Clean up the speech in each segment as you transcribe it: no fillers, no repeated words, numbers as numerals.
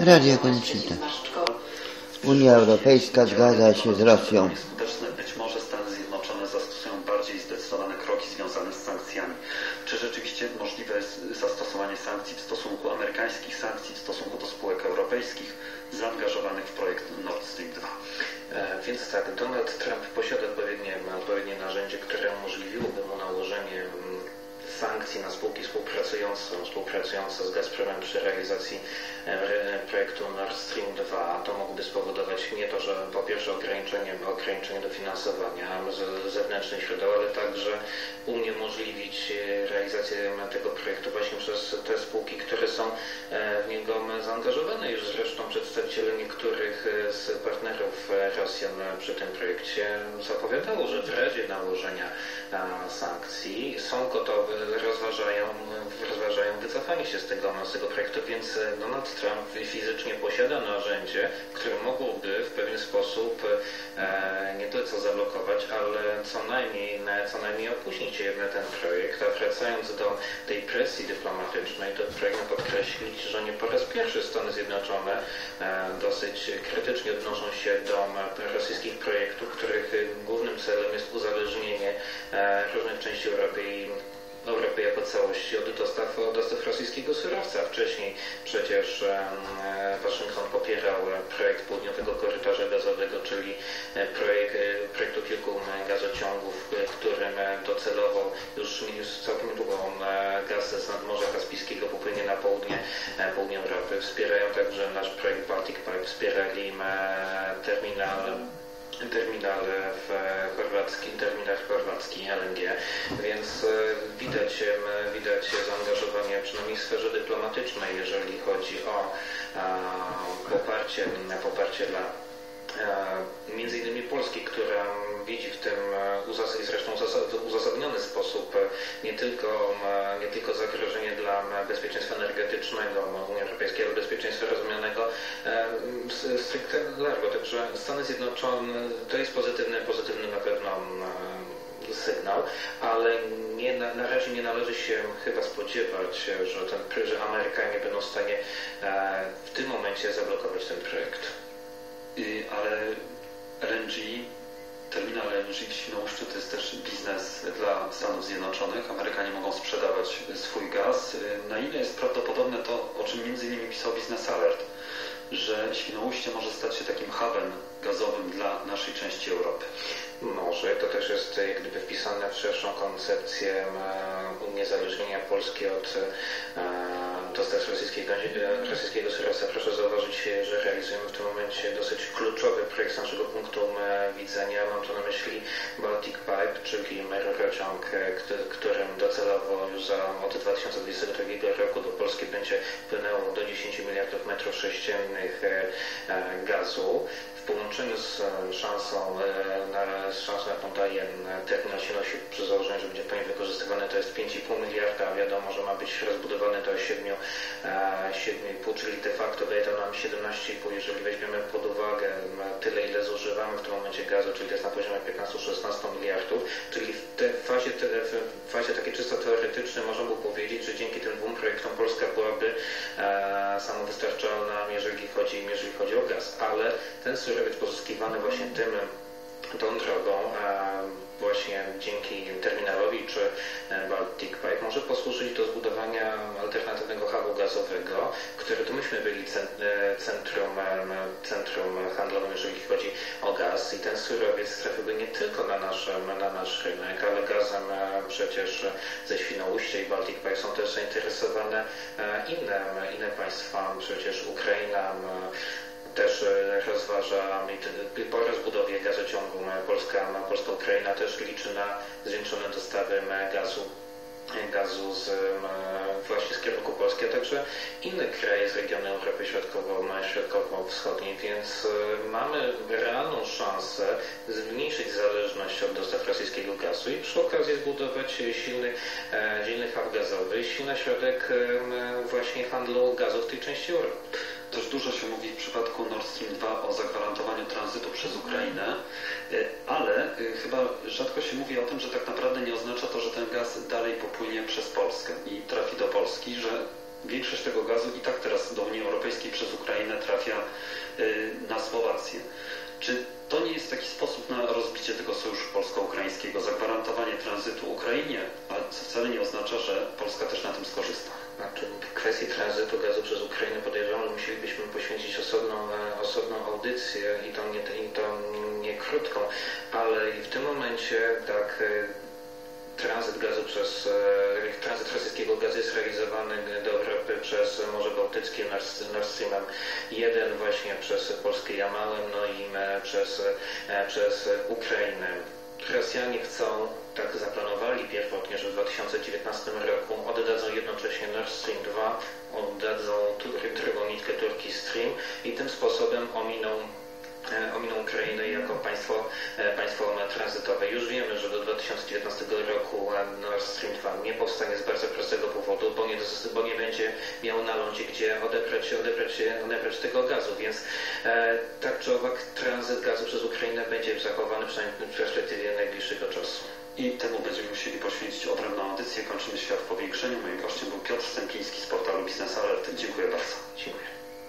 Radio Konczyta. Unia Europejska zgadza się z Rosją. Być może Stany Zjednoczone zastosują bardziej zdecydowane kroki związane z sankcjami. Czy rzeczywiście możliwe jest zastosowanie sankcji amerykańskich sankcji w stosunku do spółek europejskich zaangażowanych w projekt Nord Stream 2? Więc tak, Donald Trump posiada odpowiednie narzędzie, które umożliwiłoby mu nałożenie sankcji na spółki współpracujące z Gazpromem przy realizacji projektu Nord Stream 2. To mogłoby spowodować nie to, że po pierwsze ograniczenie dofinansowania zewnętrznych źródeł, ale także uniemożliwić realizację tego projektu właśnie przez te spółki, które są w niego zaangażowane. Już zresztą przedstawiciele niektórych z partnerów Rosjan przy tym projekcie zapowiadało, że w razie nałożenia sankcji są gotowe, rozważają wycofanie się z tego projektu, więc Donald Trump fizycznie posiada narzędzie, które mogłoby w pewien sposób nie tyle co zablokować, ale co najmniej opóźnić ten projekt. A wracając do tej presji dyplomatycznej, to pragnę podkreślić, że nie po raz pierwszy Stany Zjednoczone dosyć krytycznie odnoszą się do rosyjskich projektów, których głównym celem jest uzależnienie różnych części Europy jako całości od dostaw rosyjskiego surowca. Wcześniej przecież Waszyngton popierał projekt Południowego Korytarza Gazowego, czyli projektu kilku gazociągów, którym docelowo już całkiem niedługo gaz z nadmorza Kaspijskiego popłynie na południe Europy. Wspierają także nasz projekt Baltic Pipe, wspierali terminal chorwacki LNG, więc widać zaangażowanie przynajmniej w sferze dyplomatycznej, jeżeli chodzi o poparcie dla między innymi Polski, która widzi w tym zresztą w uzasadniony sposób nie tylko zagrożenie dla bezpieczeństwa energetycznego Unii Europejskiej, ale bezpieczeństwa rozumianego stricte largo. Także Stany Zjednoczone to jest pozytywny na pewno sygnał, ale na razie nie należy się chyba spodziewać, że Amerykanie będą w stanie w tym momencie zablokować ten projekt. Ale LNG, terminal LNG w Świnoujściu to jest też biznes dla Stanów Zjednoczonych. Amerykanie mogą sprzedawać swój gaz. Na ile jest prawdopodobne to, o czym m.in. pisał Business Alert, że Świnoujście może stać się takim hubem gazowym dla naszej części Europy? Może. To też jest jak gdyby wpisane w szerszą koncepcję uniezależnienia Polski od dostaw rosyjskiego surowca. Proszę zauważyć, że realizujemy w tym momencie dosyć kluczowy projekt z naszego punktu widzenia. Mam tu na myśli Baltic Pipe, czyli rurociąg, którym docelowo już od 2022 roku do Polski będzie płynęło do 10 miliardów metrów sześciennych gazu. W połączeniu z szansą, jaką daje terminal Świnoujście przy założeniu, że będzie pewnie wykorzystywany, to jest 5,5 miliarda, a wiadomo, że ma być rozbudowany do 7,5, czyli de facto daje to nam 17,5, jeżeli weźmiemy pod uwagę tyle, ile zużywamy w tym momencie gazu, czyli to jest na poziomie 15-16 miliardów, czyli w fazie takiej czysto teoretycznej można by powiedzieć, że dzięki tym dwóm projektom Polska byłaby samowystarczalna, jeżeli chodzi o gaz, ale ten surowiec pozyskiwany właśnie tą drogą, właśnie dzięki terminalowi czy Baltic Pipe może posłużyć do zbudowania alternatywnego hubu gazowego, który to myśmy byli centrum handlowym, jeżeli chodzi o gaz, i ten surowiec trafiłby nie tylko na nasz rynek, ale gazem przecież ze Świnoujścia i Baltic Pipe są też zainteresowane inne państwa, przecież Ukraina też rozważa po rozbudowie gazociągu Polska-Ukraina też liczy na zwiększone dostawy gazu właśnie z kierunku Polski, a także inne kraje z regionu Europy Środkowo-Wschodniej, więc mamy realną szansę zmniejszyć zależność od dostaw rosyjskiego gazu i przy okazji zbudować silny hub gazowy, silny środek właśnie handlu gazu w tej części Europy. Też dużo się mówi w przypadku Nord Stream 2 o zagwarantowaniu tranzytu przez Ukrainę, ale chyba rzadko się mówi o tym, że tak naprawdę nie oznacza to, że ten gaz dalej popłynie przez Polskę i trafi do Polski, że Większość tego gazu i tak teraz do Unii Europejskiej przez Ukrainę trafia na Słowację. Czy to nie jest taki sposób na rozbicie tego sojuszu polsko-ukraińskiego, zagwarantowanie tranzytu Ukrainie, ale co wcale nie oznacza, że Polska też na tym skorzysta? Znaczy, w kwestii tranzytu gazu przez Ukrainę podejrzewam, że musielibyśmy poświęcić osobną audycję i to nie krótką, ale i w tym momencie tak tranzyt rosyjskiego gazu jest realizowany do Europy przez Morze Bałtyckie Nord Streamem 1, właśnie przez Polskę Jamałem, no i przez Ukrainę. Rosjanie chcą, tak zaplanowali pierwotnie, że w 2019 roku oddadzą jednocześnie Nord Stream 2, oddadzą drugą nitkę Turkey Stream i tym sposobem ominą Ukrainę jako państwo tranzytowe. Już wiemy, że do 2019 roku Nord Stream 2 nie powstanie z bardzo prostego powodu, bo nie będzie miał na lądzie gdzie odebrać tego gazu, więc tak czy owak tranzyt gazu przez Ukrainę będzie zachowany przynajmniej w perspektywie najbliższego czasu. I temu będziemy musieli poświęcić odrębną audycję. Kończymy Świat w powiększeniu. Moim gościem był Piotr Stępiński z portalu Biznes Alert. Dziękuję bardzo. Dziękuję.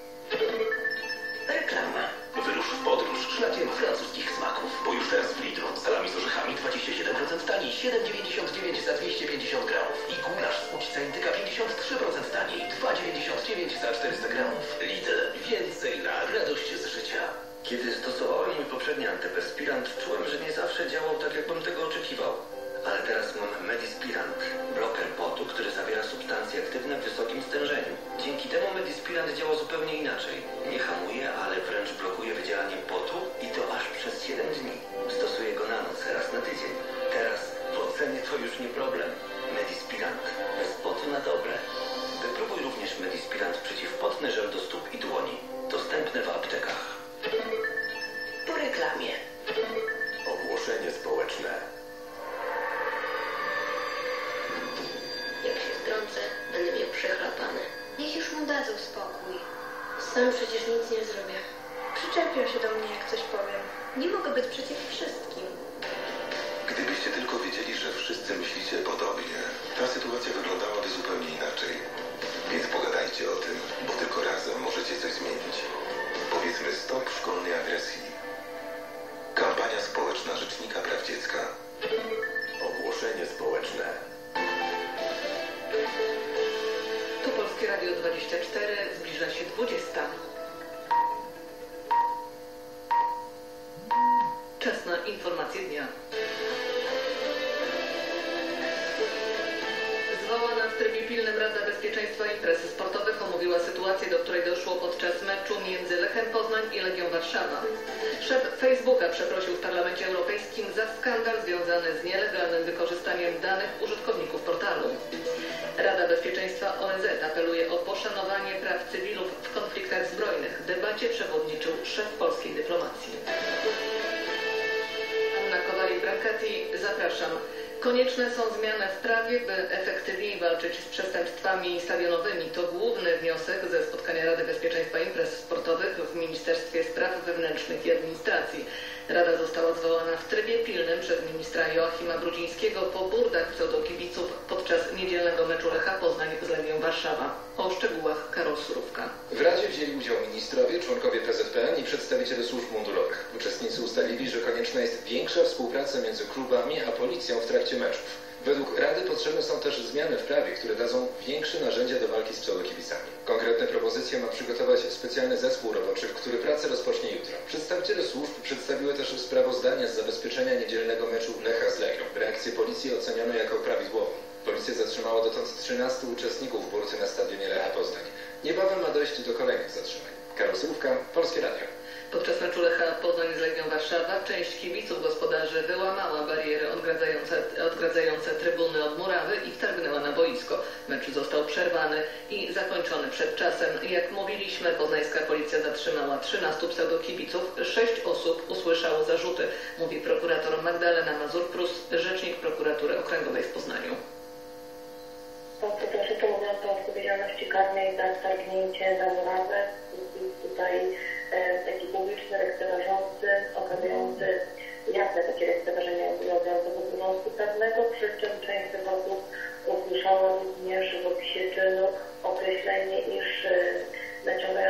Reklama. Wyrusz w podróż szlakiem francuskich smaków. Bo już teraz w Lidlu salami z orzechami 27% taniej, 7,99 za 250 gramów. I gulasz z ucica indyka 53% taniej, 2,99 za 400 gramów. Lidl. Więcej na radość z życia. Kiedy stosowałem mój poprzedni antyperspirant, czułem, że nie zawsze działał tak, jakbym tego oczekiwał. Ale teraz mam Medispirant, bloker potu, który zawiera substancje aktywne w wysokim stężeniu. Dzięki temu Medispirant działa zupełnie inaczej. Nie hamuje, ale wręcz blokuje wydzielanie potu i to aż przez 7 dni. Stosuję go na noc, raz na tydzień. Teraz w ocenie to już nie problem. Medispirant. Bez potu na dobre. Wypróbuj również Medispirant przeciwpotny żel do stóp i dłoni. Dostępny w aptekach. Po reklamie. Ogłoszenie społeczne. Jak się wtrącę, będę miał przechlapane. Niech już mu dadzą spokój. Sam przecież nic nie zrobię. Przyczepią się do mnie, jak coś powiem. Nie mogę być przeciw wszystkim. Gdybyście tylko wiedzieli, że wszyscy myślicie podobnie, ta sytuacja wyglądałaby zupełnie inaczej. Więc pogadajcie o tym, bo tylko razem możecie coś zmienić. Powiedzmy stop szkolnej agresji. Kampania społeczna Rzecznika Praw Dziecka. Ogłoszenie społeczne. Tu Polskie Radio 24, zbliża się 20. Czas na informacje dnia. Zwołana w trybie pilnym Rada Bezpieczeństwa Imprez Sportowych omówiła sytuację, do której doszło podczas meczu między Lechem Poznań i Legią Warszawa. Szef Facebooka przeprosił w Parlamencie Europejskim za skandal związany z nielegalnym wykorzystaniem danych użytkowników portalu. Rada Bezpieczeństwa ONZ apeluje o poszanowanie praw cywilów w konfliktach zbrojnych. Debacie przewodniczył szef polskiej dyplomacji. Anna Kowalik-Brancati, zapraszam. Konieczne są zmiany w prawie, by efektywniej walczyć z przestępstwami stadionowymi. To główny wniosek ze spotkania Rady Bezpieczeństwa Imprez Sportowych w Ministerstwie Spraw Wewnętrznych i Administracji. Rada została zwołana w trybie pilnym przez ministra Joachima Brudzińskiego po burdach pseudokibiców podczas niedzielnego meczu Lecha Poznań z Legią Warszawa. O szczegółach Karol Surówka. W Radzie wzięli udział ministrowie, członkowie PZPN i przedstawiciele służb mundurowych. Uczestnicy ustalili, że konieczna jest większa współpraca między klubami a policją w trakcie meczów. Według Rady potrzebne są też zmiany w prawie, które dadzą większe narzędzia do walki z pseudokibicami. Konkretne propozycje ma przygotować specjalny zespół roboczy, który pracę rozpocznie jutro. Przedstawiciele służb przedstawiły też sprawozdania z zabezpieczenia niedzielnego meczu Lecha z Legią. Reakcję policji oceniono jako prawidłową. Policja zatrzymała dotąd 13 uczestników burdy na stadionie Lecha Poznań. Niebawem ma dojść do kolejnych zatrzymań. Karol Surówka, Polskie Radio. Podczas meczu Lecha Poznań z Legią Warszawa część kibiców gospodarzy wyłamała bariery odgradzające trybuny od murawy i wtargnęła na boisko. Mecz został przerwany i zakończony przed czasem. Jak mówiliśmy, poznańska policja zatrzymała 13 pseudokibiców. 6 osób usłyszało zarzuty, mówi prokurator Magdalena Mazur-Prus, rzecznik prokuratury okręgowej w Poznaniu. Troszeczkę mówiąc o odpowiedzialności karnej za wtargnięcie na murawę, tutaj taki publiczny lekceważący, okazujący jasne takie lekceważenie obowiązującego obowiązku prawnego, przy czym część tych osób usłyszała również w opisie czynu określenie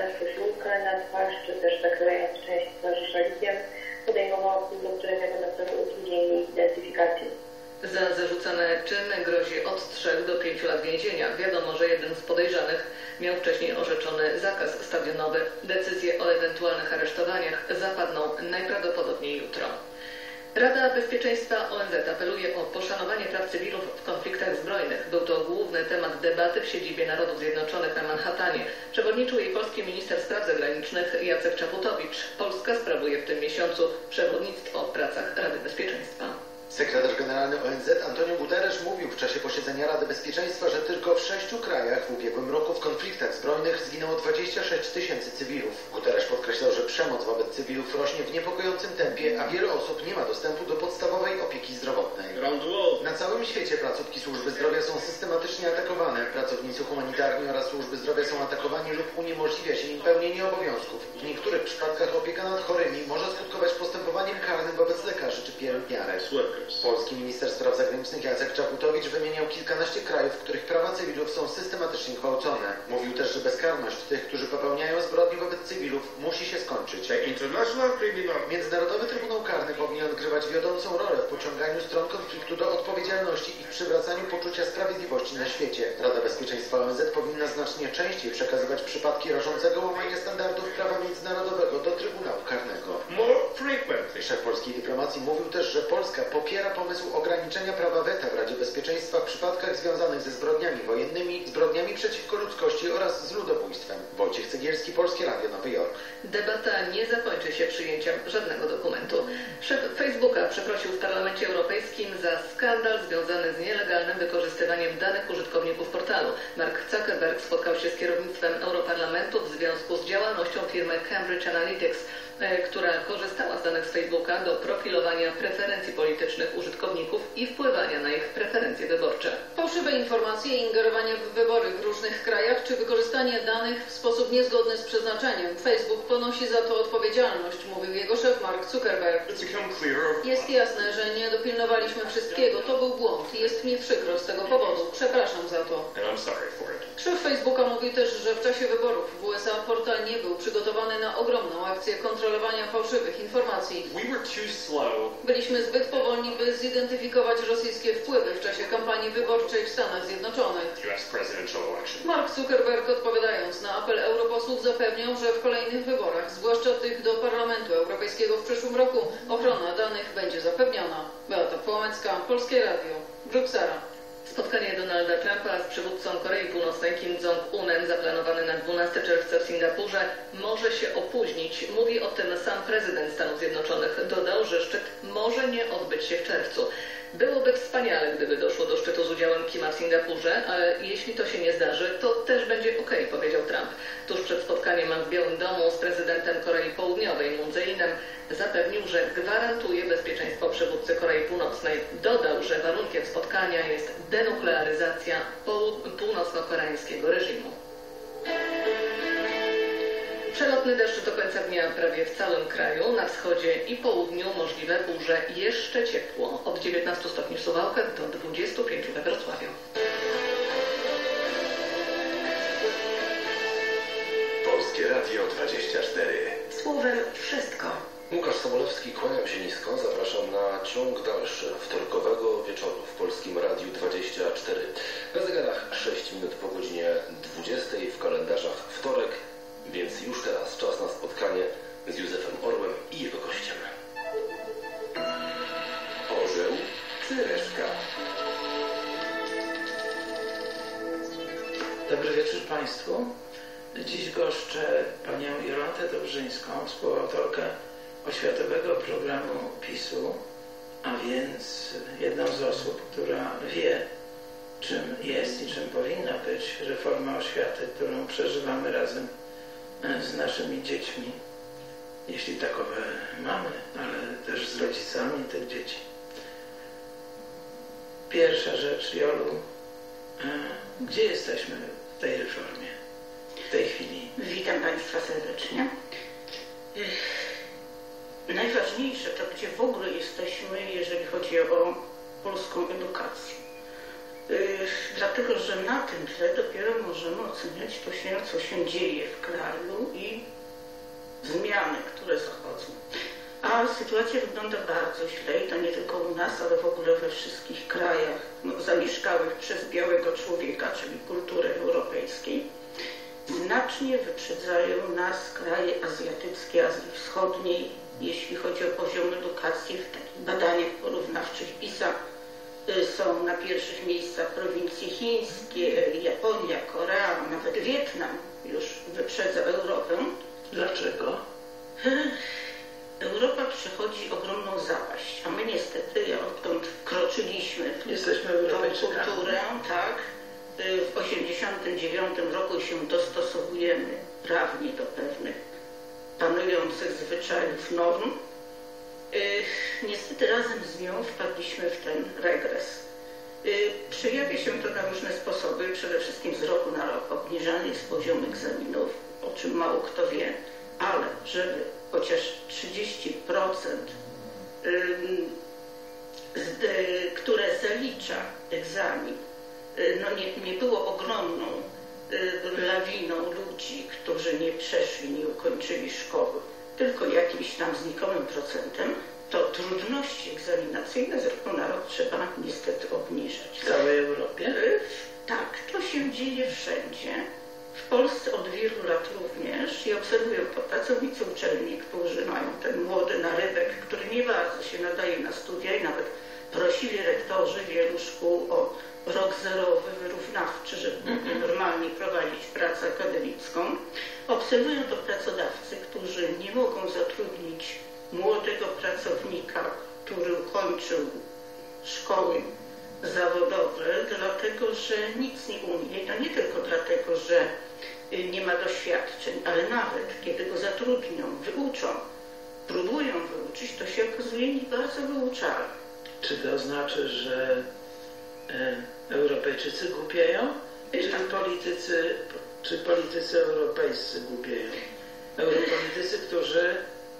koszulkę na twarz, czy też zakrywając część twarzy szalikiem, podejmował próby, które miały na celu utrudnienie identyfikacji. Za zarzucane czyny grozi od 3 do 5 lat więzienia. Wiadomo, że jeden z podejrzanych miał wcześniej orzeczony zakaz stadionowy. Decyzje o ewentualnych aresztowaniach zapadną najprawdopodobniej jutro. Rada Bezpieczeństwa ONZ apeluje o poszanowanie praw cywilów w konfliktach zbrojnych. Był to główny temat debaty w siedzibie Narodów Zjednoczonych na Manhattanie. Przewodniczył jej polski minister spraw zagranicznych Jacek Czaputowicz. Polska sprawuje w tym miesiącu przewodnictwo w pracach Rady Bezpieczeństwa. Sekretarz generalny ONZ Antonio Guterres mówił w czasie posiedzenia Rady Bezpieczeństwa, że tylko w 6 krajach w ubiegłym roku w konfliktach zbrojnych zginęło 26 tysięcy cywilów. Guterres podkreślał, że przemoc wobec cywilów rośnie w niepokojącym tempie, a wiele osób nie ma dostępu do podstawowej opieki zdrowotnej. Na całym świecie placówki służby zdrowia są systematycznie atakowane. Pracownicy humanitarni oraz służby zdrowia są atakowani lub uniemożliwia się im pełnienie obowiązków. W niektórych przypadkach opieka nad chorymi może skutkować postępowaniem karnym wobec lekarzy czy pielęgniarek. Polski minister spraw zagranicznych Jacek Czaputowicz wymieniał kilkanaście krajów, w których prawa cywilów są systematycznie gwałcone. Mówił też, że bezkarność tych, którzy popełniają zbrodnie wobec cywilów, musi się skończyć. Międzynarodowy Trybunał Karny powinien odgrywać wiodącą rolę w pociąganiu stron konfliktu do odpowiedzialności i w przywracaniu poczucia sprawiedliwości na świecie. Rada Bezpieczeństwa ONZ powinna znacznie częściej przekazywać przypadki rażącego łamania standardów prawa międzynarodowego do Trybunału Karnego. Szef polskiej dyplomacji mówił też, że Polska popiera pomysł ograniczenia prawa weta w Radzie Bezpieczeństwa w przypadkach związanych ze zbrodniami wojennymi, zbrodniami przeciwko ludzkości oraz z ludobójstwem. Wojciech Cegielski, Polskie Radio, Nowy Jork. Debata nie zakończy się przyjęciem żadnego dokumentu. Szef Facebooka przeprosił w Parlamencie Europejskim za skandal związany z nielegalnym wykorzystywaniem danych użytkowników portalu. Mark Zuckerberg spotkał się z kierownictwem Europarlamentu w związku z działalnością firmy Cambridge Analytics, która korzystała z danych z Facebooka do profilowania preferencji politycznych użytkowników i wpływania na ich preferencje wyborcze. Fałszywe informacje, ingerowanie w wybory w różnych krajach czy wykorzystanie danych w sposób niezgodny z przeznaczeniem. Facebook ponosi za to odpowiedzialność, mówił jego szef Mark Zuckerberg. Jest jasne, że nie dopilnowaliśmy wszystkiego. To był błąd i jest mi przykro z tego powodu. Przepraszam za to. Szef Facebooka mówił też, że w czasie wyborów w USA portal nie był przygotowany na ogromną akcję kontrolowania fałszywych informacji. Byliśmy zbyt powolni, by zidentyfikować rosyjskie wpływy w czasie kampanii wyborczej w Stanach Zjednoczonych. Mark Zuckerberg, odpowiadając na apel europosłów, zapewniał, że w kolejnych wyborach, zwłaszcza tych do Parlamentu Europejskiego w przyszłym roku, ochrona danych będzie zapewniona. Beata Połęcka, Polskie Radio, Bruksela. Spotkanie Donalda Trumpa z przywódcą Korei Północnej Kim Jong-unem zaplanowane na 12 czerwca w Singapurze może się opóźnić. Mówi o tym sam prezydent Stanów Zjednoczonych. Dodał, że szczyt może nie odbyć się w czerwcu. Byłoby wspaniale, gdyby doszło do szczytu z udziałem Kima w Singapurze, ale jeśli to się nie zdarzy, to też będzie okej, powiedział Trump. Tuż przed spotkaniem w Białym Domu z prezydentem Korei Południowej Moon Jae-inem zapewnił, że gwarantuje bezpieczeństwo przywódcy Korei Północnej. Dodał, że warunkiem spotkania jest denuklearyzacja północno-koreańskiego reżimu. Przelotny deszcz do końca dnia prawie w całym kraju. Na wschodzie i południu możliwe burze, jeszcze ciepło. Od 19 stopni w Suwałkach do 25 we Wrocławiu. Polskie Radio 24. Słowem wszystko. Łukasz Samolewski, kłaniam się nisko. Zapraszam na ciąg dalszy wtorkowego wieczoru w Polskim Radiu 24. Na zegarach 6 minut po godzinie 20, w kalendarzach wtorek, więc już teraz czas na spotkanie z Józefem Orłem i jego gościem. Orzeł czy reszka? Dobry wieczór Państwu. Dziś goszczę panią Jolantę Dobrzyńską, współautorkę oświatowego programu PiS-u, a więc jedną z osób, która wie, czym jest i czym powinna być reforma oświaty, którą przeżywamy razem z naszymi dziećmi, jeśli takowe mamy, ale też z rodzicami tych dzieci. Pierwsza rzecz, Jolu, gdzie jesteśmy w tej reformie, w tej chwili? Witam Państwa serdecznie. Najważniejsze to, gdzie w ogóle jesteśmy, jeżeli chodzi o polską edukację. Dlatego, że na tym tle dopiero możemy oceniać to, co się dzieje w kraju i zmiany, które zachodzą. A sytuacja wygląda bardzo źle i to nie tylko u nas, ale w ogóle we wszystkich krajach zamieszkałych przez białego człowieka, czyli kultury europejskiej. Znacznie wyprzedzają nas kraje azjatyckie, Azji Wschodniej, jeśli chodzi o poziom edukacji. W takich badaniach porównawczych PISA są na pierwszych miejscach prowincje chińskie, Japonia, Korea, nawet Wietnam już wyprzedza Europę. Dlaczego? Europa przechodzi ogromną zapaść, a my niestety, odkąd wkroczyliśmy w tą kulturę, tak, w 1989 roku się dostosowujemy prawnie do pewnych panujących zwyczajów, norm. Niestety razem z nią wpadliśmy w ten regres. Przejawia się to na różne sposoby, przede wszystkim z roku na rok obniżany jest poziom egzaminów, o czym mało kto wie, ale żeby chociaż 30%, które zalicza egzamin, nie było ogromną lawiną ludzi, którzy nie przeszli, nie ukończyli szkoły, tylko jakimś tam znikomym procentem, to trudności egzaminacyjne z roku na rok trzeba niestety obniżać. W całej Europie? Tak, to się dzieje wszędzie. W Polsce od wielu lat również i obserwują to pracownicy uczelni, którzy mają ten młody narybek, który nie bardzo się nadaje na studia i nawet prosili rektorzy wielu szkół o rok zerowy, wyrównawczy, żeby mogli normalnie prowadzić pracę akademicką. Obserwują to pracodawcy, którzy nie mogą zatrudnić młodego pracownika, który ukończył szkoły zawodowe, dlatego że nic nie umie. To nie tylko dlatego, że nie ma doświadczeń, ale nawet kiedy go zatrudnią, wyuczą, próbują wyuczyć, to się okazuje nie bardzo wyuczalne. Czy to znaczy, że Europejczycy głupieją? Czy politycy europejscy głupieją? Europolitycy, którzy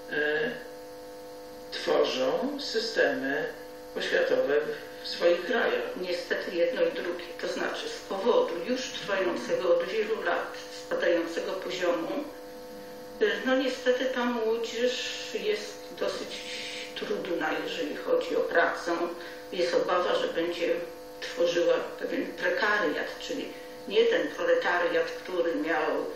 tworzą systemy oświatowe w swoich krajach. Niestety jedno i drugie. To znaczy z powodu już trwającego od wielu lat spadającego poziomu, niestety ta młodzież jest dosyć trudna, jeżeli chodzi o pracę. Jest obawa, że będzie tworzyła pewien prekariat, czyli nie ten proletariat, który miał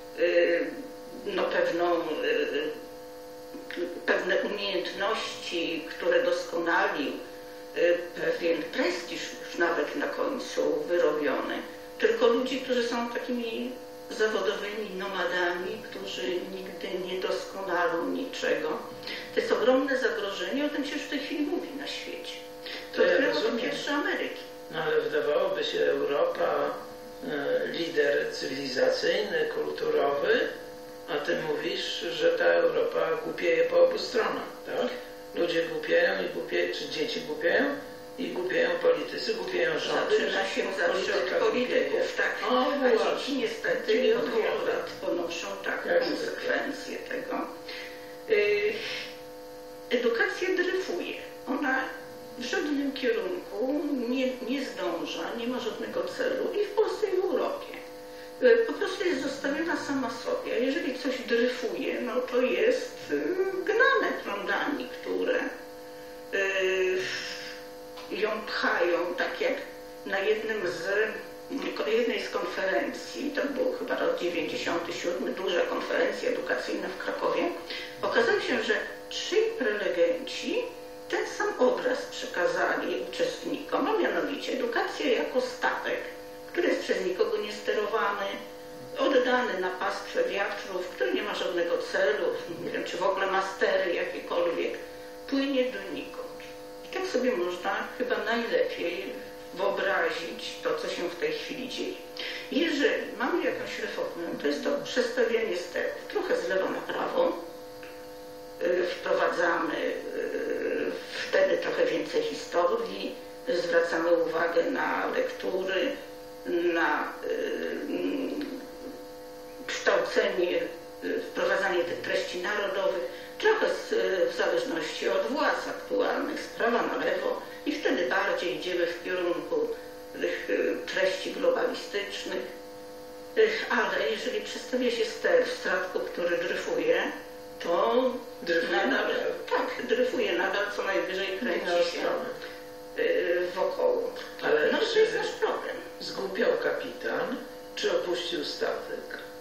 pewne umiejętności, które doskonalił, pewien prestiż już nawet na końcu wyrobiony, tylko ludzi, którzy są takimi zawodowymi nomadami, którzy nigdy nie doskonalą niczego. To jest ogromne zagrożenie, o tym się już w tej chwili mówi na świecie. To dopiero pierwsze Ameryki. No ale wydawałoby się Europa, lider cywilizacyjny, kulturowy, a ty mówisz, że ta Europa głupieje po obu stronach, tak? Ludzie głupieją i głupieją, czy dzieci głupieją i głupieją politycy, głupieją rządy. Zaczyna się zawsze od polityków, tak. A dzieci niestety od wielu lat ponoszą konsekwencje tego. Edukacja dryfuje. Ona w żadnym kierunku nie zdąża, nie ma żadnego celu i w Polsce i w Europie. Po prostu jest zostawiona sama sobie. A jeżeli coś dryfuje, to jest gnane prądami, które ją pchają, tak jak na jednej z konferencji, to był chyba rok 97, duża konferencja edukacyjna w Krakowie, okazało się, że 3 prelegenci ten sam obraz przekazali uczestnikom, a mianowicie edukacja jako statek, który jest przez nikogo nie sterowany, oddany na pastwę wiatrów, który nie ma żadnego celu, nie wiem, czy w ogóle ma stery jakiekolwiek, płynie donikąd. I tak sobie można chyba najlepiej wyobrazić to, co się w tej chwili dzieje. Jeżeli mamy jakąś reformę, to jest to przestawianie sterów, trochę z lewa na prawo, wprowadzamy wtedy trochę więcej historii, zwracamy uwagę na lektury, na kształcenie, wprowadzanie tych treści narodowych, trochę w zależności od władz aktualnych, z prawa na lewo i wtedy bardziej idziemy w kierunku treści globalistycznych, ale jeżeli przedstawia się ster w statku, który dryfuje, to dryfuje nadal, co najwyżej kręci się wokoło. Ale no to jest nasz problem. Zgłupiał kapitan, czy opuścił statek?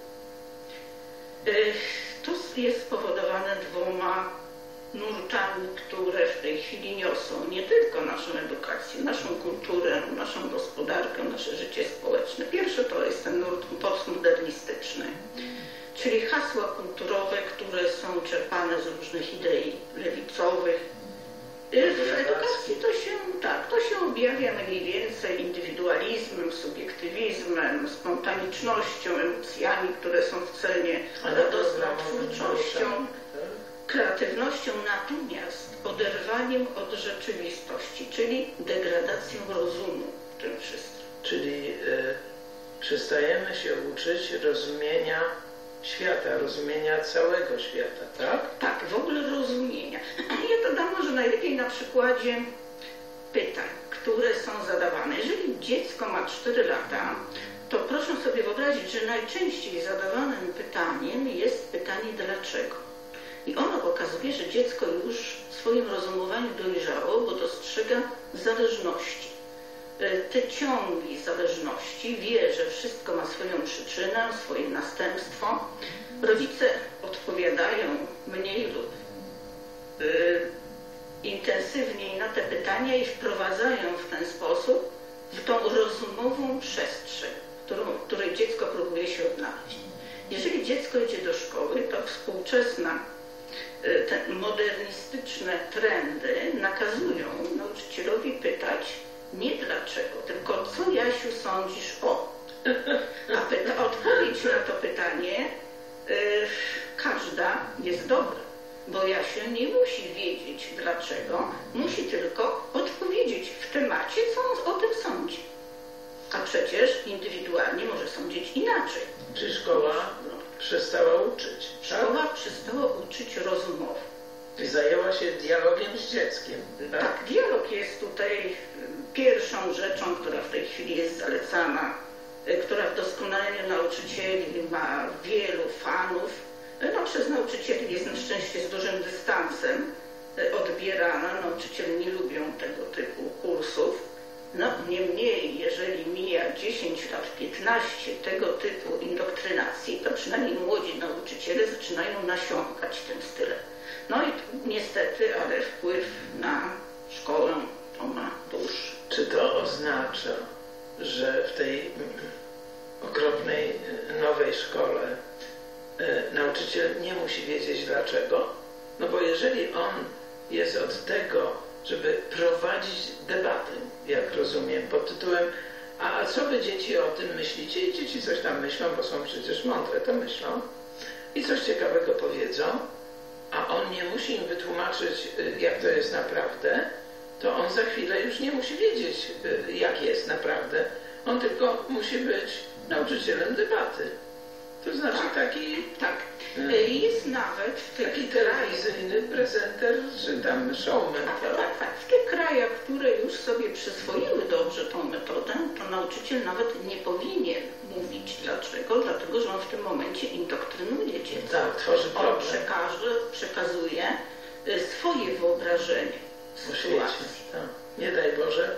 To jest spowodowane dwoma nurtami, które w tej chwili niosą nie tylko naszą edukację, naszą kulturę, naszą gospodarkę, nasze życie społeczne. Pierwszy to jest ten nurt postmodernistyczny, czyli hasła kulturowe, które są czerpane z różnych idei lewicowych. W edukacji to się objawia mniej więcej indywidualizmem, subiektywizmem, spontanicznością, emocjami, które są w cenie, radosną twórczością, kreatywnością, natomiast oderwaniem od rzeczywistości, czyli degradacją rozumu w tym wszystkim. Czyli przestajemy się uczyć rozumienia świata, rozumienia całego świata, tak? Tak, w ogóle rozumienia. Ja to dam może najlepiej na przykładzie pytań, które są zadawane. Jeżeli dziecko ma 4 lata, to proszę sobie wyobrazić, że najczęściej zadawanym pytaniem jest pytanie dlaczego. I ono pokazuje, że dziecko już w swoim rozumowaniu dojrzało, bo dostrzega zależności. Te ciągi zależności, wie, że wszystko ma swoją przyczynę, swoje następstwo. Rodzice odpowiadają mniej lub intensywniej na te pytania i wprowadzają w ten sposób w tą rozumową przestrzeń, w której dziecko próbuje się odnaleźć. Jeżeli dziecko idzie do szkoły, to te modernistyczne trendy nakazują nauczycielowi pytać nie dlaczego, tylko co, Jasiu, sądzisz o? A odpowiedź na to pytanie każda jest dobra, bo Jasiu nie musi wiedzieć dlaczego, musi tylko odpowiedzieć w temacie, co on o tym sądzi. A przecież indywidualnie może sądzić inaczej. Czy szkoła przestała uczyć? Szkoła przestała uczyć rozumowo. I zajęła się dialogiem z dzieckiem. Tak, dialog jest tutaj pierwszą rzeczą, która w tej chwili jest zalecana, która w doskonaleniu nauczycieli ma wielu fanów. No, przez nauczycieli jest na szczęście z dużym dystansem odbierana. Nauczyciele nie lubią tego typu kursów. No, niemniej, jeżeli mija 10 lat, 15 tego typu indoktrynacji, to przynajmniej młodzi nauczyciele zaczynają nasiąkać tym stylem. No i niestety, ale wpływ na szkołę to ma dłuższy. Czy to oznacza, że w tej okropnej nowej szkole nauczyciel nie musi wiedzieć dlaczego? No bo jeżeli on jest od tego, żeby prowadzić debatę, jak rozumiem, pod tytułem a co wy dzieci o tym myślicie? I dzieci coś tam myślą, bo są przecież mądre, to myślą i coś ciekawego powiedzą, a on nie musi im wytłumaczyć, jak to jest naprawdę, to on za chwilę już nie musi wiedzieć, jak jest naprawdę. On tylko musi być nauczycielem debaty. To znaczy taki... Tak. Jest nawet taki telewizyjny prezenter, czy tam showman. Tak. W tych krajach, które już sobie przyswoiły dobrze tą metodę, to nauczyciel nawet nie powinien mówić dlaczego, dlatego że on w tym momencie indoktrynuje dziecko. Tak, tworzy problem. On przekazuje swoje wyobrażenie sytuacji. Tak. Nie daj Boże,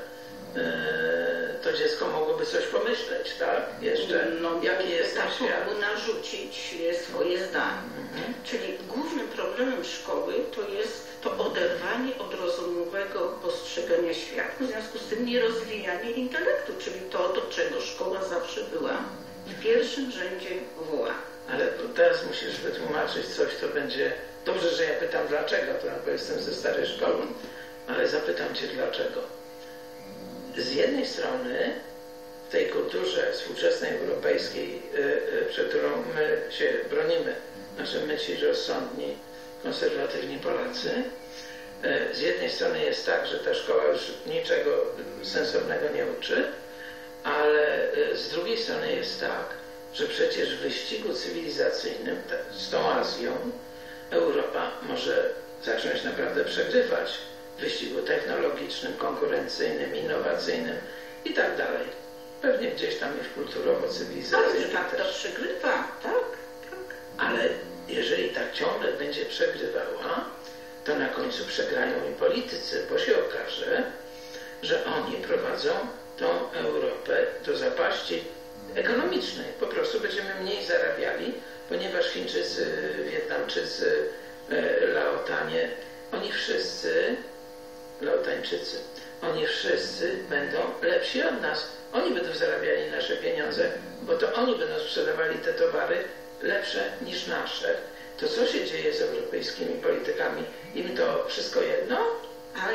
to dziecko mogłoby coś pomyśleć, tak? Jeszcze, jaki jest ten świat? Mógłby narzucić swoje zdanie. Czyli głównym problemem szkoły to jest to oderwanie od rozumowego postrzegania świata, w związku z tym nierozwijanie intelektu, czyli to, do czego szkoła zawsze była w pierwszym rzędzie wołana. Ale teraz musisz wytłumaczyć coś, co będzie... Dobrze, że ja pytam dlaczego, to bo jestem ze starej szkoły, ale zapytam Cię dlaczego. Z jednej strony w tej kulturze współczesnej europejskiej, przed którą my się bronimy, znaczy my ci rozsądni, konserwatywni Polacy, z jednej strony jest tak, że ta szkoła już niczego sensownego nie uczy, ale z drugiej strony jest tak, że przecież w wyścigu cywilizacyjnym z tą Azją Europa może zacząć naprawdę przegrywać w wyścigu technologicznym, konkurencyjnym, innowacyjnym i tak dalej. Pewnie gdzieś tam już kulturowo cywilizacja. Ale tak to przegrywa, tak? Ale jeżeli tak ciągle będzie przegrywała, to na końcu przegrają i politycy, bo się okaże, że oni prowadzą tą Europę do zapaści ekonomicznej. Po prostu będziemy mniej zarabiali, ponieważ Chińczycy, Wietnamczycy, Laotanie, oni wszyscy, Laotańczycy, oni wszyscy będą lepsi od nas. Oni będą zarabiali nasze pieniądze, bo to oni będą sprzedawali te towary lepsze niż nasze. To co się dzieje z europejskimi politykami? Im to wszystko jedno? A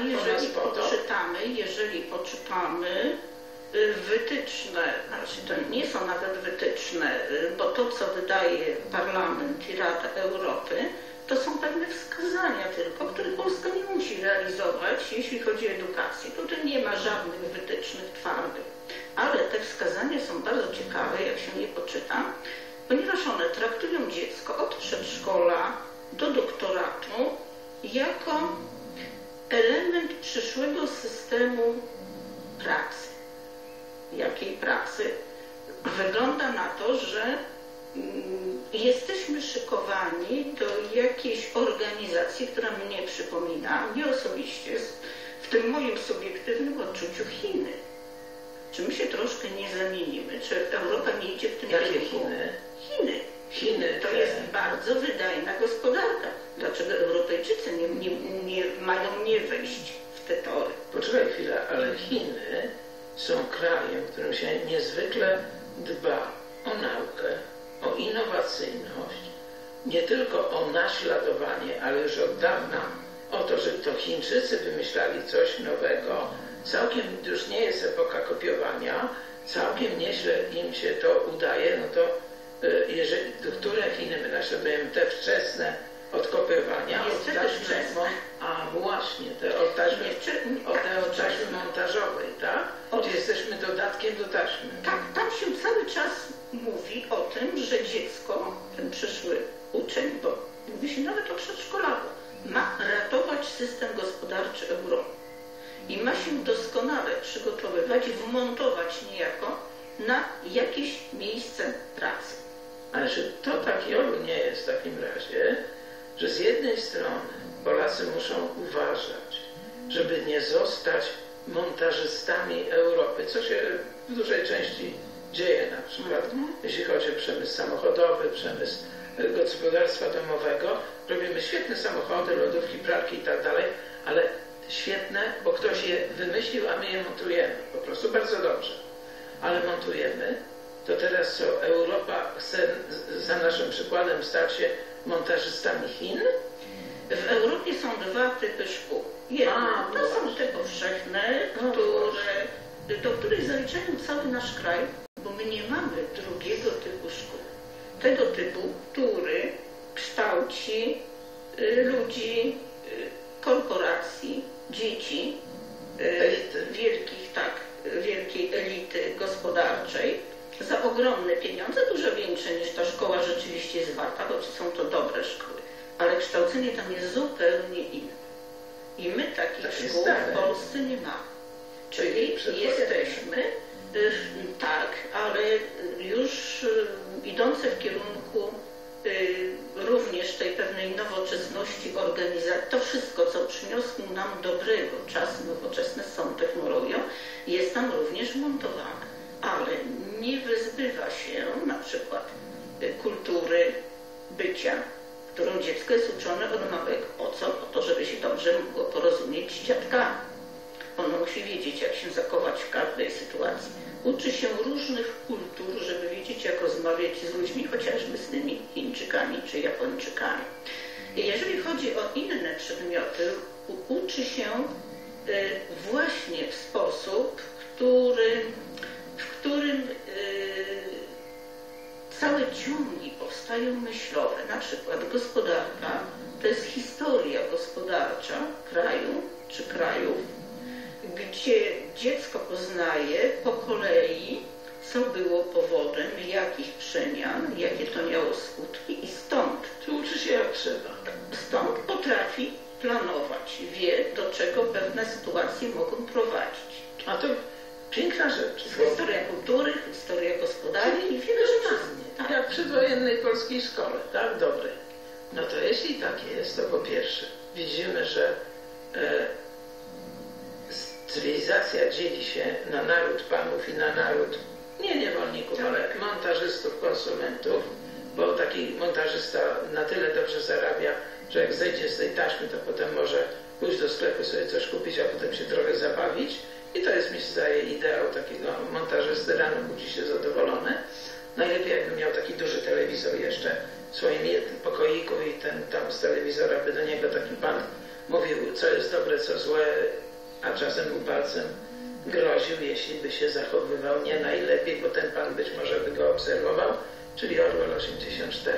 jeżeli poczytamy wytyczne, znaczy to nie są nawet wytyczne, bo to co wydaje Parlament i Rada Europy, to są pewne wskazania tylko, które Polska nie musi realizować, jeśli chodzi o edukację. Tutaj nie ma żadnych wytycznych twardych. Ale te wskazania są bardzo ciekawe, jak się je poczyta, ponieważ one traktują dziecko od przedszkola do doktoratu jako element przyszłego systemu pracy. Jakiej pracy? Wygląda na to, że jesteśmy szykowani do jakiejś organizacji, która mnie przypomina, mnie osobiście, w tym moim subiektywnym odczuciu Chiny. Czy my się troszkę nie zamienimy? Czy Europa nie idzie w tym kierunku? Chiny? Chiny to jest bardzo wydajna gospodarka. Dlaczego Europejczycy nie mają nie wejść w te tory? Poczekaj chwilę, ale Chiny są krajem, w którym się niezwykle dba o naukę, o innowacyjność, nie tylko o naśladowanie, ale już od dawna o to, że to Chińczycy wymyślali coś nowego. Całkiem już nie jest epoka kopiowania, całkiem nieźle im się to udaje, no to jeżeli, które Chiny my naśladujemy, te wczesne od kopiowania, od taśmy, a właśnie, te od taśmy montażowej, tak? Gdzie jesteśmy dodatkiem do taśmy. Tak, tam się cały czas mówi o tym, że dziecko, ten przyszły uczeń, bo mówi się nawet o przedszkolaku, ma ratować system gospodarczy Europy. I ma się doskonale przygotowywać, wmontować niejako na jakieś miejsce pracy. Ale czy to tak, Jolu, nie jest w takim razie, że z jednej strony Polacy muszą uważać, żeby nie zostać montażystami Europy, co się w dużej części dzieje na przykład, jeśli chodzi o przemysł samochodowy, przemysł gospodarstwa domowego. Robimy świetne samochody, lodówki, pralki i tak dalej, ale świetne, bo ktoś je wymyślił, a my je montujemy. Po prostu bardzo dobrze. Ale montujemy, to teraz co, Europa chce za naszym przykładem stać się montażystami Chin? W Europie są dwa typy szkół. Jedna, to są te powszechne, do których zaliczają cały nasz kraj, bo my nie mamy drugiego typu szkół. Tego typu, który kształci ludzi, korporacji, dzieci, wielkiej elity gospodarczej za ogromne pieniądze, dużo większe niż ta szkoła rzeczywiście jest warta, bo są to dobre szkoły. Ale kształcenie tam jest zupełnie inne. I my takich szkół w Polsce nie mamy. Czyli jesteśmy, tak, ale już idące w kierunku również tej pewnej nowoczesności organizacji, to wszystko, co przyniosło nam dobrego, czasy nowoczesne z całą technologią, jest tam również montowane. Ale nie wyzbywa się na przykład kultury bycia, którą dziecko jest uczone od małego. Po co? Po to, żeby się dobrze mogło porozumieć z dziadkami. Ono musi wiedzieć, jak się zachować w każdej sytuacji. Uczy się różnych kultur, żeby wiedzieć, jak rozmawiać z ludźmi, chociażby z tymi Chińczykami czy Japończykami. I jeżeli chodzi o inne przedmioty, uczy się właśnie w sposób, w którym całe ciągi powstają myślowe. Na przykład gospodarka to jest historia gospodarcza kraju czy krajów, gdzie dziecko poznaje po kolei, co było powodem jakich przemian, jakie to miało skutki i stąd uczy się jak trzeba. Stąd potrafi planować, wie, do czego pewne sytuacje mogą prowadzić. A to Piękna rzecz. Historia kultury, historia gospodarki i wiele rzeczy. Tak. Jak w przedwojennej polskiej szkole, tak? Dobrej. No to jeśli tak jest, to po pierwsze widzimy, że cywilizacja dzieli się na naród panów i na naród nie niewolników, ale montażystów, konsumentów, bo taki montażysta na tyle dobrze zarabia, że jak zejdzie z tej taśmy, to potem może pójść do sklepu sobie coś kupić, a potem się trochę zabawić. I to jest, mi się zdaje, ideał takiego montażysty. Rano budzi się zadowolony. Najlepiej jakby miał taki duży telewizor jeszcze w swoim jednym pokoiku i ten tam z telewizora by do niego taki pan mówił, co jest dobre, co złe, a czasem mu palcem groził, jeśli by się zachowywał nie najlepiej, bo ten pan być może by go obserwował, czyli Orwell 84.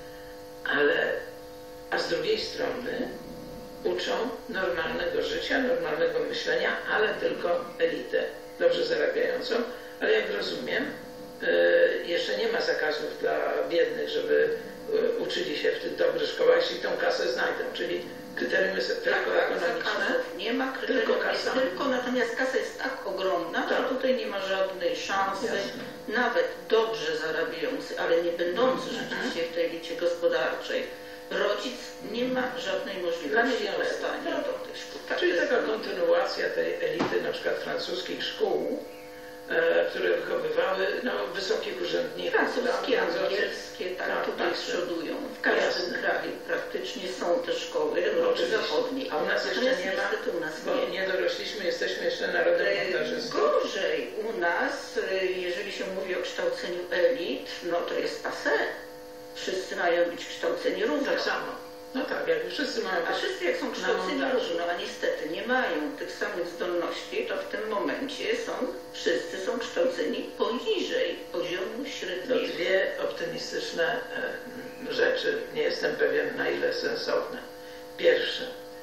A z drugiej strony uczą normalnego życia, normalnego myślenia, ale tylko elitę dobrze zarabiającą. Ale jak rozumiem, jeszcze nie ma zakazów dla biednych, żeby uczyli się w tych dobrych szkołach, jeśli tą kasę znajdą. Czyli kryterium jest tylko ekonomiczne. Nie ma kryterium, tylko natomiast kasa jest tak ogromna, że tutaj nie ma żadnej szansy. Nawet dobrze zarabiający, ale nie będący rzeczywiście w tej elicie gospodarczej, rodzic nie ma żadnej możliwości dostania do tych szkół. Czyli taka kontynuacja tej elity, na przykład francuskich szkół, które wychowywały wysokich urzędników. Francuskie, angielskie, tutaj przodują. W każdym kraju praktycznie są te szkoły Europy Zachodniej. A u nas jeszcze nie ma, bo nie dorośliśmy, jesteśmy jeszcze narodem montażystów. Gorzej u nas, jeżeli się mówi o kształceniu elit, no to jest passé. Wszyscy mają być kształceni równo. Tak samo. No tak, jak wszyscy mają. A wszyscy jak są kształceni równo, a niestety nie mają tych samych zdolności, to w tym momencie wszyscy są kształceni poniżej poziomu średniego. To dwie optymistyczne rzeczy, nie jestem pewien na ile sensowne. Pierwsze,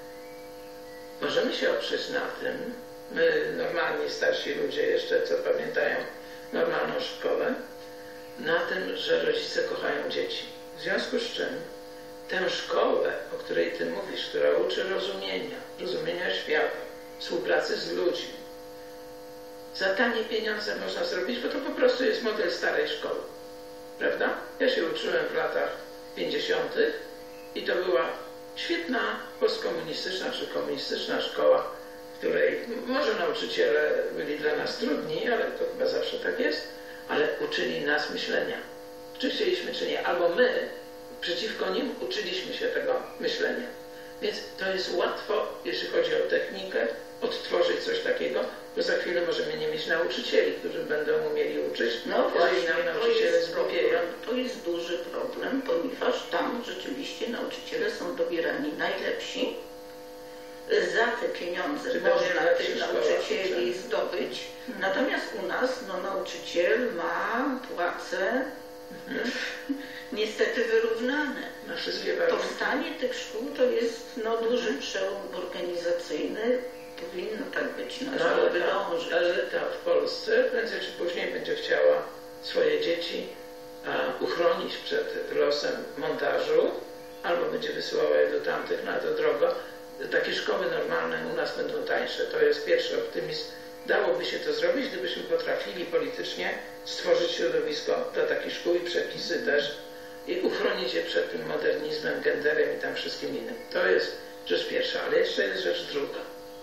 możemy się oprzeć na tym, my normalni starsi ludzie jeszcze, co pamiętają normalną szkołę, na tym, że rodzice kochają dzieci. W związku z czym tę szkołę, o której ty mówisz, która uczy rozumienia świata, współpracy z ludźmi, za tanie pieniądze można zrobić, bo to po prostu jest model starej szkoły. Prawda? Ja się uczyłem w latach 50. i to była świetna postkomunistyczna czy komunistyczna szkoła, w której może nauczyciele byli dla nas trudni, ale to chyba zawsze tak jest, ale uczyli nas myślenia. Czy chcieliśmy, czy nie. Albo my przeciwko nim uczyliśmy się tego myślenia. Więc to jest łatwo, jeśli chodzi o technikę, odtworzyć coś takiego, bo za chwilę możemy nie mieć nauczycieli, którzy będą umieli uczyć. No właśnie, to jest duży problem, ponieważ tam rzeczywiście nauczyciele są dobierani najlepsi. Za te pieniądze można tych nauczycieli zdobyć. Natomiast u nas nauczyciel ma płace niestety wyrównane. Powstanie tych szkół to jest duży przełom organizacyjny. Powinno tak być. Elita w Polsce prędzej czy później będzie chciała swoje dzieci uchronić przed losem montażu, albo będzie wysyłała je do tamtych, na to drogo. Takie szkoły normalne u nas będą tańsze. To jest pierwszy optymizm. Dałoby się to zrobić, gdybyśmy potrafili politycznie stworzyć środowisko dla takich szkół i przepisy też i uchronić je przed tym modernizmem, genderem i tam wszystkim innym. To jest rzecz pierwsza, ale jeszcze jest rzecz druga.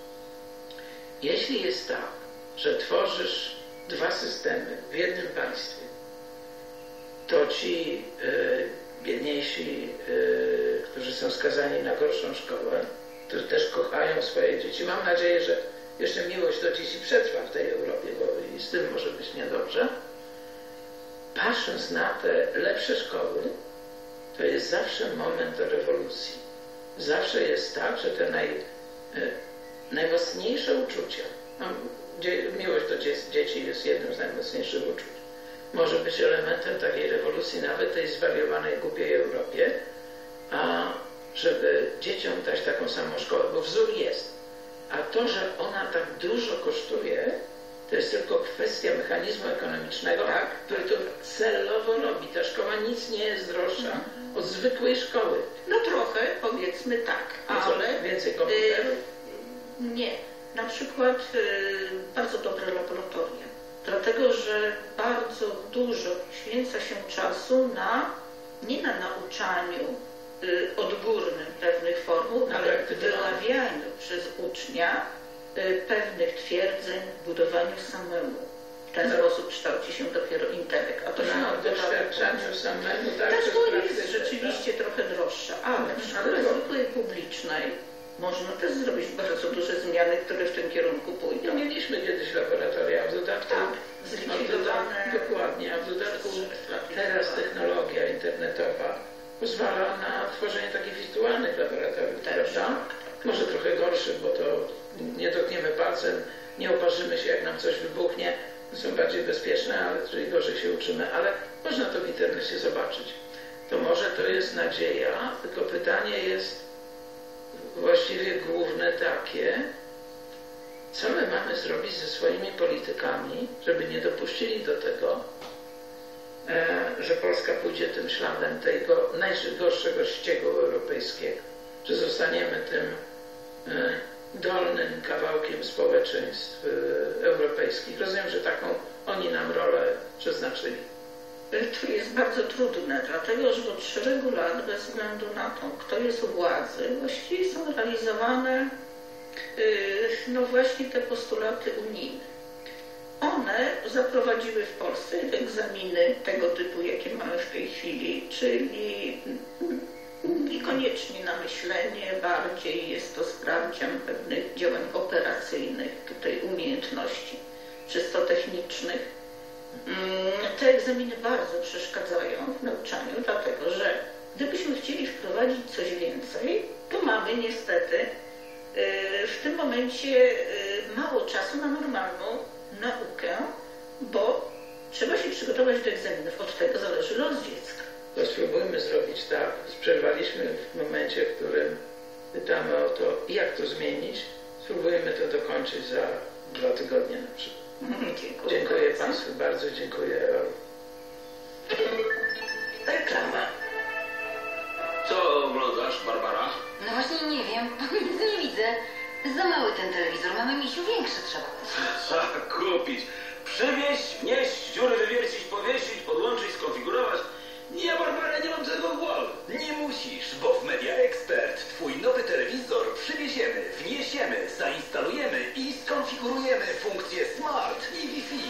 Jeśli jest tak, że tworzysz dwa systemy w jednym państwie, to ci biedniejsi, którzy są skazani na gorszą szkołę, to też kochają swoje dzieci. Mam nadzieję, że jeszcze miłość do dzieci przetrwa w tej Europie, bo i z tym może być niedobrze. Patrząc na te lepsze szkoły, to jest zawsze moment do rewolucji. Zawsze jest tak, że te najmocniejsze uczucia, miłość do dzieci jest jednym z najmocniejszych uczuć, może być elementem takiej rewolucji, nawet tej zwariowanej, głupiej Europie, a żeby dzieciom dać taką samą szkołę, bo wzór jest. A to, że ona tak dużo kosztuje, to jest tylko kwestia mechanizmu ekonomicznego, który to celowo robi. Ta szkoła nic nie jest droższa od zwykłej szkoły. No trochę, powiedzmy tak, ale więcej komputerów? Nie. Na przykład bardzo dobre laboratoria, dlatego że bardzo dużo poświęca się czasu nie na nauczaniu odgórnym pewnych formuł, ale wyławianiu przez ucznia pewnych twierdzeń, budowaniu samemu. W ten sposób kształci się dopiero intelekt. A to się doświadczaniu samemu, tak to jest rzeczywiście trochę droższe, ale w szkole zwykłej publicznej można też zrobić bardzo duże zmiany, które w tym kierunku pójdą. Mieliśmy kiedyś laboratoria, a w dodatku dokładnie, a w dodatku teraz technologia internetowa pozwala na tworzenie takich wirtualnych laboratoriów, prawda? Może trochę gorszych, bo to nie dotkniemy palcem, nie oparzymy się, jak nam coś wybuchnie, są bardziej bezpieczne, ale czyli gorzej się uczymy, ale można to w internecie zobaczyć. To może to jest nadzieja, tylko pytanie jest właściwie główne takie, co my mamy zrobić ze swoimi politykami, żeby nie dopuścili do tego, że Polska pójdzie tym śladem tego najgorszego ściegu europejskiego, że zostaniemy tym dolnym kawałkiem społeczeństw europejskich. Rozumiem, że taką oni nam rolę przeznaczyli. To jest bardzo trudne, dlatego że od szeregu lat, bez względu na to, kto jest u władzy, właściwie są realizowane właśnie te postulaty unijne. One zaprowadziły w Polsce egzaminy tego typu, jakie mamy w tej chwili, czyli niekoniecznie na myślenie, bardziej jest to sprawdzian pewnych działań operacyjnych, tutaj umiejętności, czysto technicznych. Te egzaminy bardzo przeszkadzają w nauczaniu, dlatego że gdybyśmy chcieli wprowadzić coś więcej, to mamy niestety w tym momencie mało czasu na normalną naukę, bo trzeba się przygotować do egzaminów. Od tego zależy los dziecka. To spróbujmy zrobić tak. Przerwaliśmy w momencie, w którym pytamy o to, jak to zmienić. Spróbujemy to dokończyć za 2 tygodnie na przykład. Dziękuję Państwu bardzo, dziękuję. Reklama. Co oglądasz, Barbara? No właśnie nie wiem, nic nie widzę. Za mały ten telewizor, mamy misiu większy trzeba kupić. Trzeba kupić. Przywieźć, wnieść, dziury wywiercić, powiesić, podłączyć, skonfigurować. Nie, Barbara, nie mam tego w głowie. Nie musisz, bo w Media Expert twój nowy telewizor przywieziemy, wniesiemy, zainstalujemy i skonfigurujemy funkcje Smart i Wi-Fi.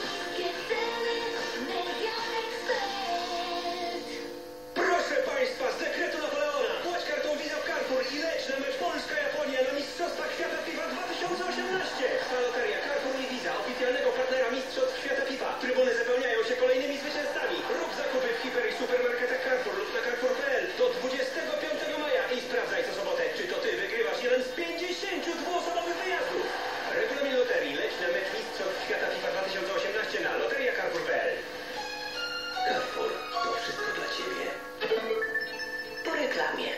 Proszę Państwa, z dekretu Napoleona płać kartą Visa w Carrefour i leć na mecz Polska-Japonia na Mistrzostwa Świata FIFA 2018. Ta loteria Carrefour i Visa, oficjalnego partnera Mistrzostw Świata FIFA. Trybuny zapełniają się kolejnymi zwycięzcami. Rób zakupy w hiper i supermarketach Carrefour lub na Carrefour.pl do 25 maja i sprawdzaj co sobotę, czy to Ty wygrywasz jeden z 52-osobowych wyjazdów. Regulamin loterii. Leć na mecz Mistrzostw Świata FIFA 2018 na loteriacarrefour.pl. Carrefour. To wszystko dla Ciebie. Po reklamie.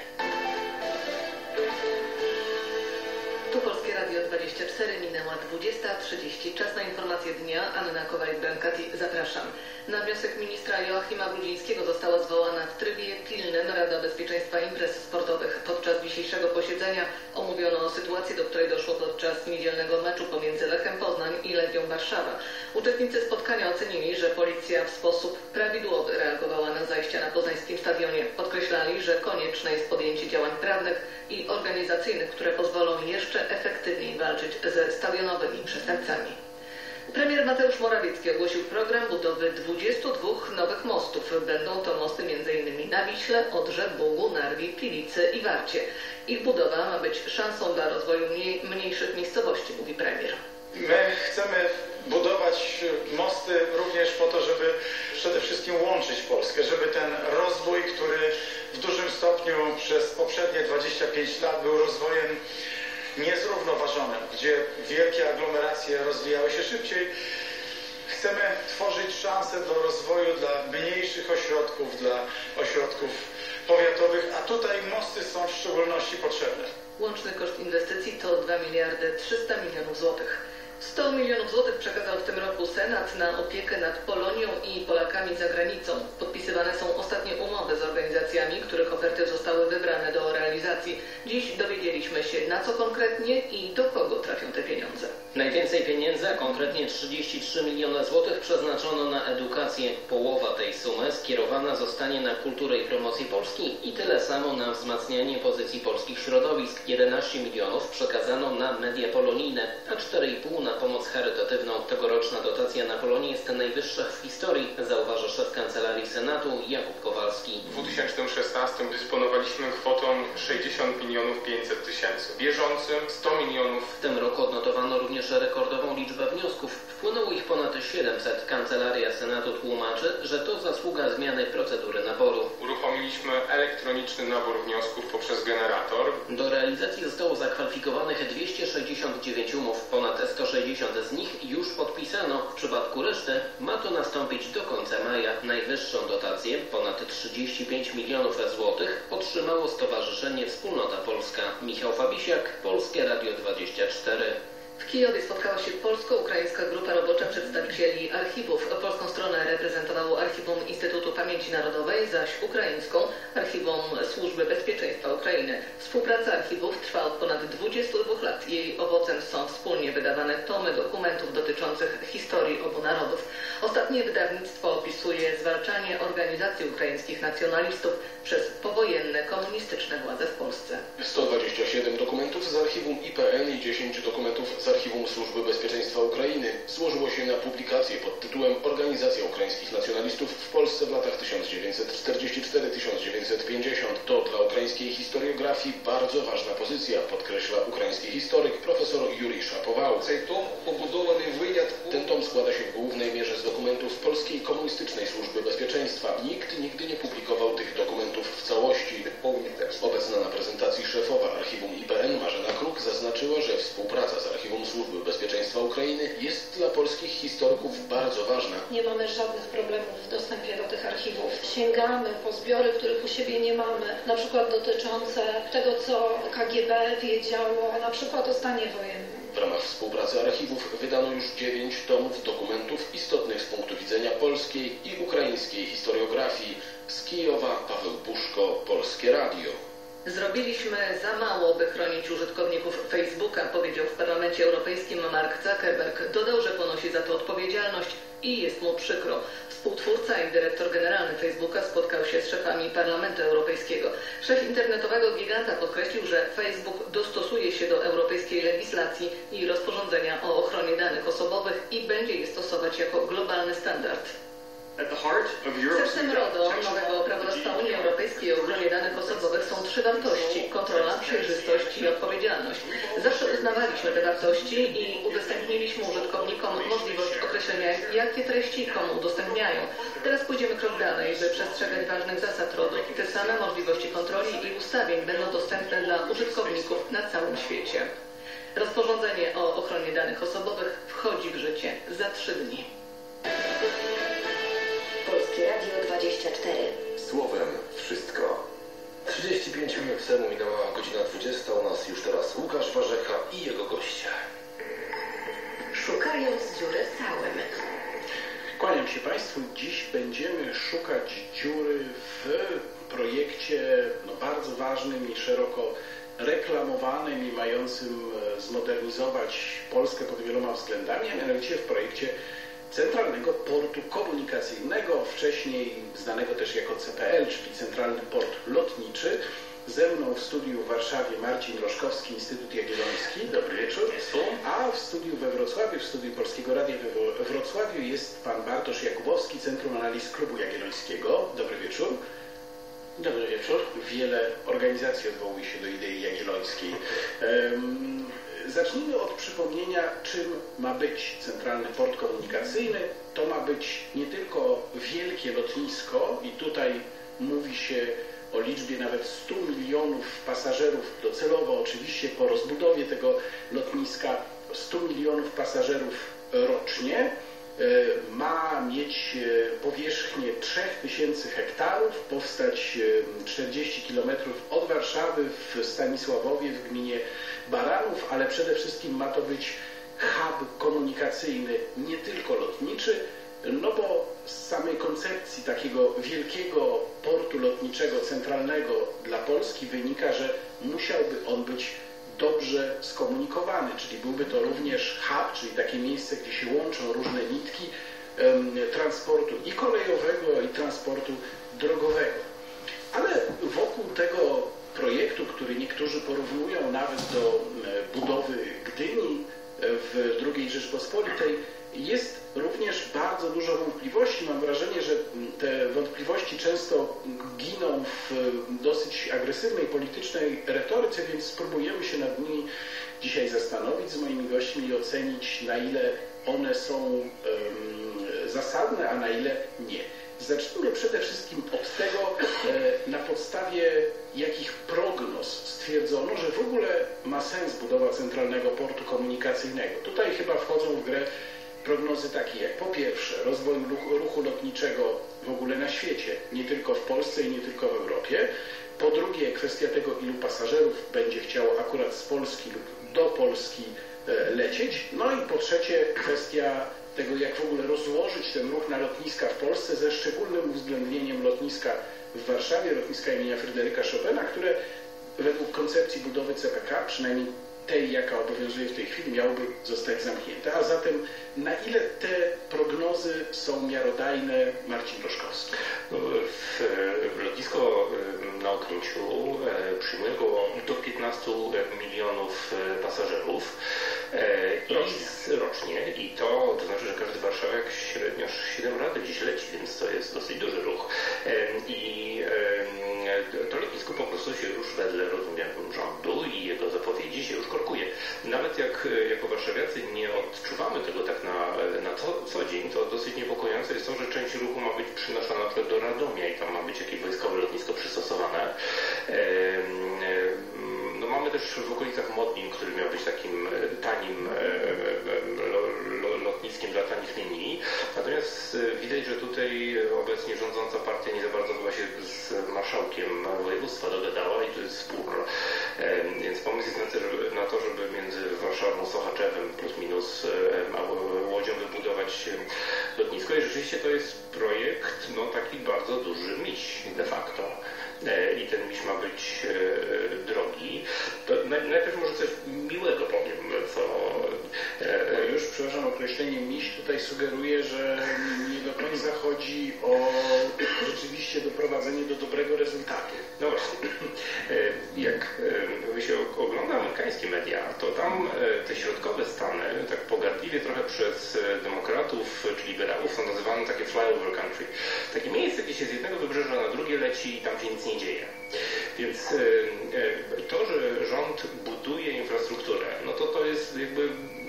Tu Polskie Radio 24, minęła 20:30. Czas na informacje dnia. Anna Kowalik-Brankati, zapraszam. Na wniosek ministra Joachima Brudzińskiego została zwołana w trybie pilnym Rada Bezpieczeństwa Imprez Sportowych. Podczas dzisiejszego posiedzenia omówiono sytuację, do której doszło podczas niedzielnego meczu pomiędzy Lechem Poznań i Legią Warszawa. Uczestnicy spotkania ocenili, że policja w sposób prawidłowy reagowała na zajścia na poznańskim stadionie. Podkreślali, że konieczne jest podjęcie działań prawnych i organizacyjnych, które pozwolą jeszcze efektywniej walczyć ze stadionowymi przestępcami. Premier Mateusz Morawiecki ogłosił program budowy 22 nowych mostów. Będą to mosty m.in. na Wiśle, Odrze, Bugu, Narwi, Pilicy i Warcie. Ich budowa ma być szansą dla rozwoju mniejszych miejscowości, mówi premier. My chcemy budować mosty również po to, żeby przede wszystkim łączyć Polskę, żeby ten rozwój, który w dużym stopniu przez poprzednie 25 lat był rozwojem niezrównoważonym, gdzie wielkie aglomeracje rozwijały się szybciej. Chcemy tworzyć szanse do rozwoju dla mniejszych ośrodków, dla ośrodków powiatowych, a tutaj mosty są w szczególności potrzebne. Łączny koszt inwestycji to 2 miliardy 300 milionów złotych. 100 milionów złotych przekazał w tym roku Senat na opiekę nad Polonią i Polakami za granicą. Podpisywane są ostatnie umowy z organizacjami, których oferty zostały wybrane do realizacji. inflacji. Dziś dowiedzieliśmy się, na co konkretnie i do kogo trafią te pieniądze. Najwięcej pieniędzy, a konkretnie 33 miliony złotych przeznaczono na edukację. Połowa tej sumy skierowana zostanie na kulturę i promocję Polski i tyle samo na wzmacnianie pozycji polskich środowisk. 11 milionów przekazano na media polonijne, a 4,5 na pomoc charytatywną. Tegoroczna dotacja na Polonię jest najwyższa w historii, zauważa szef Kancelarii Senatu Jakub Kowalski. W 2016 dysponowaliśmy kwotą 60 milionów 500 tysięcy, bieżącym 100 milionów. W tym roku odnotowano również rekordową liczbę wniosków. Wpłynęło ich ponad 700. Kancelaria Senatu tłumaczy, że to zasługa zmiany procedury naboru. Uruchomiliśmy elektroniczny nabór wniosków poprzez generator. Do realizacji zostało zakwalifikowanych 269 umów. Ponad 160 z nich już podpisano. W przypadku reszty ma to nastąpić do końca maja. Najwyższą dotację, ponad 35 milionów złotych, otrzymało Stowarzyszenie Wspólnota Polska. Michał Fabisiak, Polskie Radio 24. W Kijowie spotkała się polsko-ukraińska grupa robocza przedstawicieli archiwów. Polską stronę reprezentowało Archiwum Instytutu Pamięci Narodowej, zaś ukraińską Archiwum Służby Bezpieczeństwa Ukrainy. Współpraca archiwów trwa od ponad 22 lat. Jej owocem są wspólnie wydawane tomy dokumentów dotyczących historii obu narodów. Ostatnie wydawnictwo opisuje zwalczanie organizacji ukraińskich nacjonalistów przez powojenne komunistyczne władze w Polsce. 127 dokumentów z archiwum IPN i 10 dokumentów z Archiwum Służby Bezpieczeństwa Ukrainy złożyło się na publikację pod tytułem Organizacja Ukraińskich Nacjonalistów w Polsce w latach 1944-1950. To dla ukraińskiej historiografii bardzo ważna pozycja, podkreśla ukraiński historyk profesor Jurij Szapował. Ten tom składa się w głównej mierze z dokumentów Polskiej Komunistycznej Służby Bezpieczeństwa. Nikt nigdy nie publikował tych dokumentów w całości. Obecna na prezentacji szefowa Archiwum IPN Marzena Kruk zaznaczyła, że współpraca z Archiwum Służby Bezpieczeństwa Ukrainy jest dla polskich historyków bardzo ważna. Nie mamy żadnych problemów w dostępie do tych archiwów. Sięgamy po zbiory, których u siebie nie mamy, na przykład dotyczące tego, co KGB wiedziało, na przykład o stanie wojennym. W ramach współpracy archiwów wydano już 9 tomów dokumentów istotnych z punktu widzenia polskiej i ukraińskiej historiografii. Z Kijowa Paweł Buszko, Polskie Radio. Zrobiliśmy za mało, by chronić użytkowników Facebooka, powiedział w Parlamencie Europejskim Mark Zuckerberg. Dodał, że ponosi za to odpowiedzialność i jest mu przykro. Współtwórca i dyrektor generalny Facebooka spotkał się z szefami Parlamentu Europejskiego. Szef internetowego giganta podkreślił, że Facebook dostosuje się do europejskiej legislacji i rozporządzenia o ochronie danych osobowych i będzie je stosować jako globalny standard. Sercem RODO, nowego prawodawstwa Unii Europejskiej o ochronie danych osobowych, są 3 wartości: kontrola, przejrzystość i odpowiedzialność. Zawsze uznawaliśmy te wartości i udostępniliśmy użytkownikom możliwość określenia, jakie treści komu udostępniają. Teraz pójdziemy krok dalej, by przestrzegać ważnych zasad RODO. Te same możliwości kontroli i ustawień będą dostępne dla użytkowników na całym świecie. Rozporządzenie o ochronie danych osobowych wchodzi w życie za 3 dni. Polskie Radio 24. Słowem wszystko. 35 minut temu minęła godzina 20. U nas już teraz Łukasz Warzecha i jego goście. Szukając dziury w całym. Kłaniam się Państwu. Dziś będziemy szukać dziury w projekcie bardzo ważnym i szeroko reklamowanym i mającym zmodernizować Polskę pod wieloma względami, a mianowicie w projekcie Centralnego Portu Komunikacyjnego, wcześniej znanego też jako CPL, czyli Centralny Port Lotniczy. Ze mną w studiu w Warszawie Marcin Roszkowski, Instytut Jagielloński. Dobry wieczór. A w studiu we Wrocławiu, w studiu Polskiego Radia we Wrocławiu jest pan Bartosz Jakubowski, Centrum Analiz Klubu Jagiellońskiego. Dobry wieczór. Dobry wieczór. Wiele organizacji odwołuje się do idei jagiellońskiej. Zacznijmy od przypomnienia, czym ma być Centralny Port Komunikacyjny. To ma być nie tylko wielkie lotnisko i tutaj mówi się o liczbie nawet 100 milionów pasażerów, docelowo oczywiście po rozbudowie tego lotniska 100 milionów pasażerów rocznie. Ma mieć powierzchnię 3000 hektarów, powstać 40 km od Warszawy w Stanisławowie w gminie Baranów, ale przede wszystkim ma to być hub komunikacyjny, nie tylko lotniczy, no bo z samej koncepcji takiego wielkiego portu lotniczego centralnego dla Polski wynika, że musiałby on być dobrze skomunikowany, czyli byłby to również hub, czyli takie miejsce, gdzie się łączą różne nitki transportu i kolejowego, i transportu drogowego. Ale wokół tego projektu, który niektórzy porównują nawet do budowy Gdyni w II Rzeczpospolitej, jest również bardzo dużo wątpliwości. Mam wrażenie, że te wątpliwości często giną w dosyć agresywnej politycznej retoryce, więc spróbujemy się nad nimi dzisiaj zastanowić z moimi gośćmi i ocenić, na ile one są zasadne, a na ile nie. Zacznijmy przede wszystkim od tego, na podstawie jakich prognoz stwierdzono, że w ogóle ma sens budowa centralnego portu komunikacyjnego. Tutaj chyba wchodzą w grę prognozy takie jak po pierwsze rozwój ruchu lotniczego w ogóle na świecie, nie tylko w Polsce i nie tylko w Europie. Po drugie kwestia tego, ilu pasażerów będzie chciało akurat z Polski lub do Polski lecieć. No i po trzecie kwestia tego, jak w ogóle rozłożyć ten ruch na lotniska w Polsce, ze szczególnym uwzględnieniem lotniska w Warszawie, lotniska imienia Fryderyka Chopina, które według koncepcji budowy CPK, przynajmniej tej, jaka obowiązuje w tej chwili, miałoby zostać zamknięte. A zatem na ile te prognozy są miarodajne? Marcin Roszkowski. Lotnisko na Okęciu przyjmuje około do 15 milionów pasażerów rocznie i to znaczy, że każdy warszawiak średnio 7 razy dziś leci, więc to jest dosyć duży ruch. I to lotnisko po prostu się już wedle, rozumiem, rządu i jego zapowiedzi się już korkuje. Nawet jak jako warszawiacy nie odczuwamy tego tak na co dzień, to dosyć niepokojące jest to, że część ruchu ma być przynoszona na przykład do Radomia i tam ma być jakieś wojskowe lotnisko przystosowane. No mamy też w okolicach Modlin, który miał być takim tanim lotniskiem dla tanich linii. Natomiast widać, że tutaj obecnie rządząca partia nie za bardzo chyba się z marszałkiem województwa dogadała i to jest spór. Więc pomysł jest na to, żeby między Warszawą, Sochaczewem plus minus Łodzią wybudować lotnisko i rzeczywiście to jest projekt taki bardzo duży miś de facto. I ten miś ma być drogi. To najpierw może coś miłego powiem, co... Już, przepraszam, określenie miś tutaj sugeruje, że nie do końca chodzi o rzeczywiście doprowadzenie do dobrego rezultatu. No właśnie. Jak się ogląda amerykańskie media, to tam te środkowe Stany, tak pogardliwie trochę przez demokratów czy liberałów, są nazywane takie flyover country. Takie miejsce, gdzie się z jednego wybrzeża na drugie leci i tam się nic nie dzieje. Więc to, że rząd buduje infrastrukturę, no to jest jakby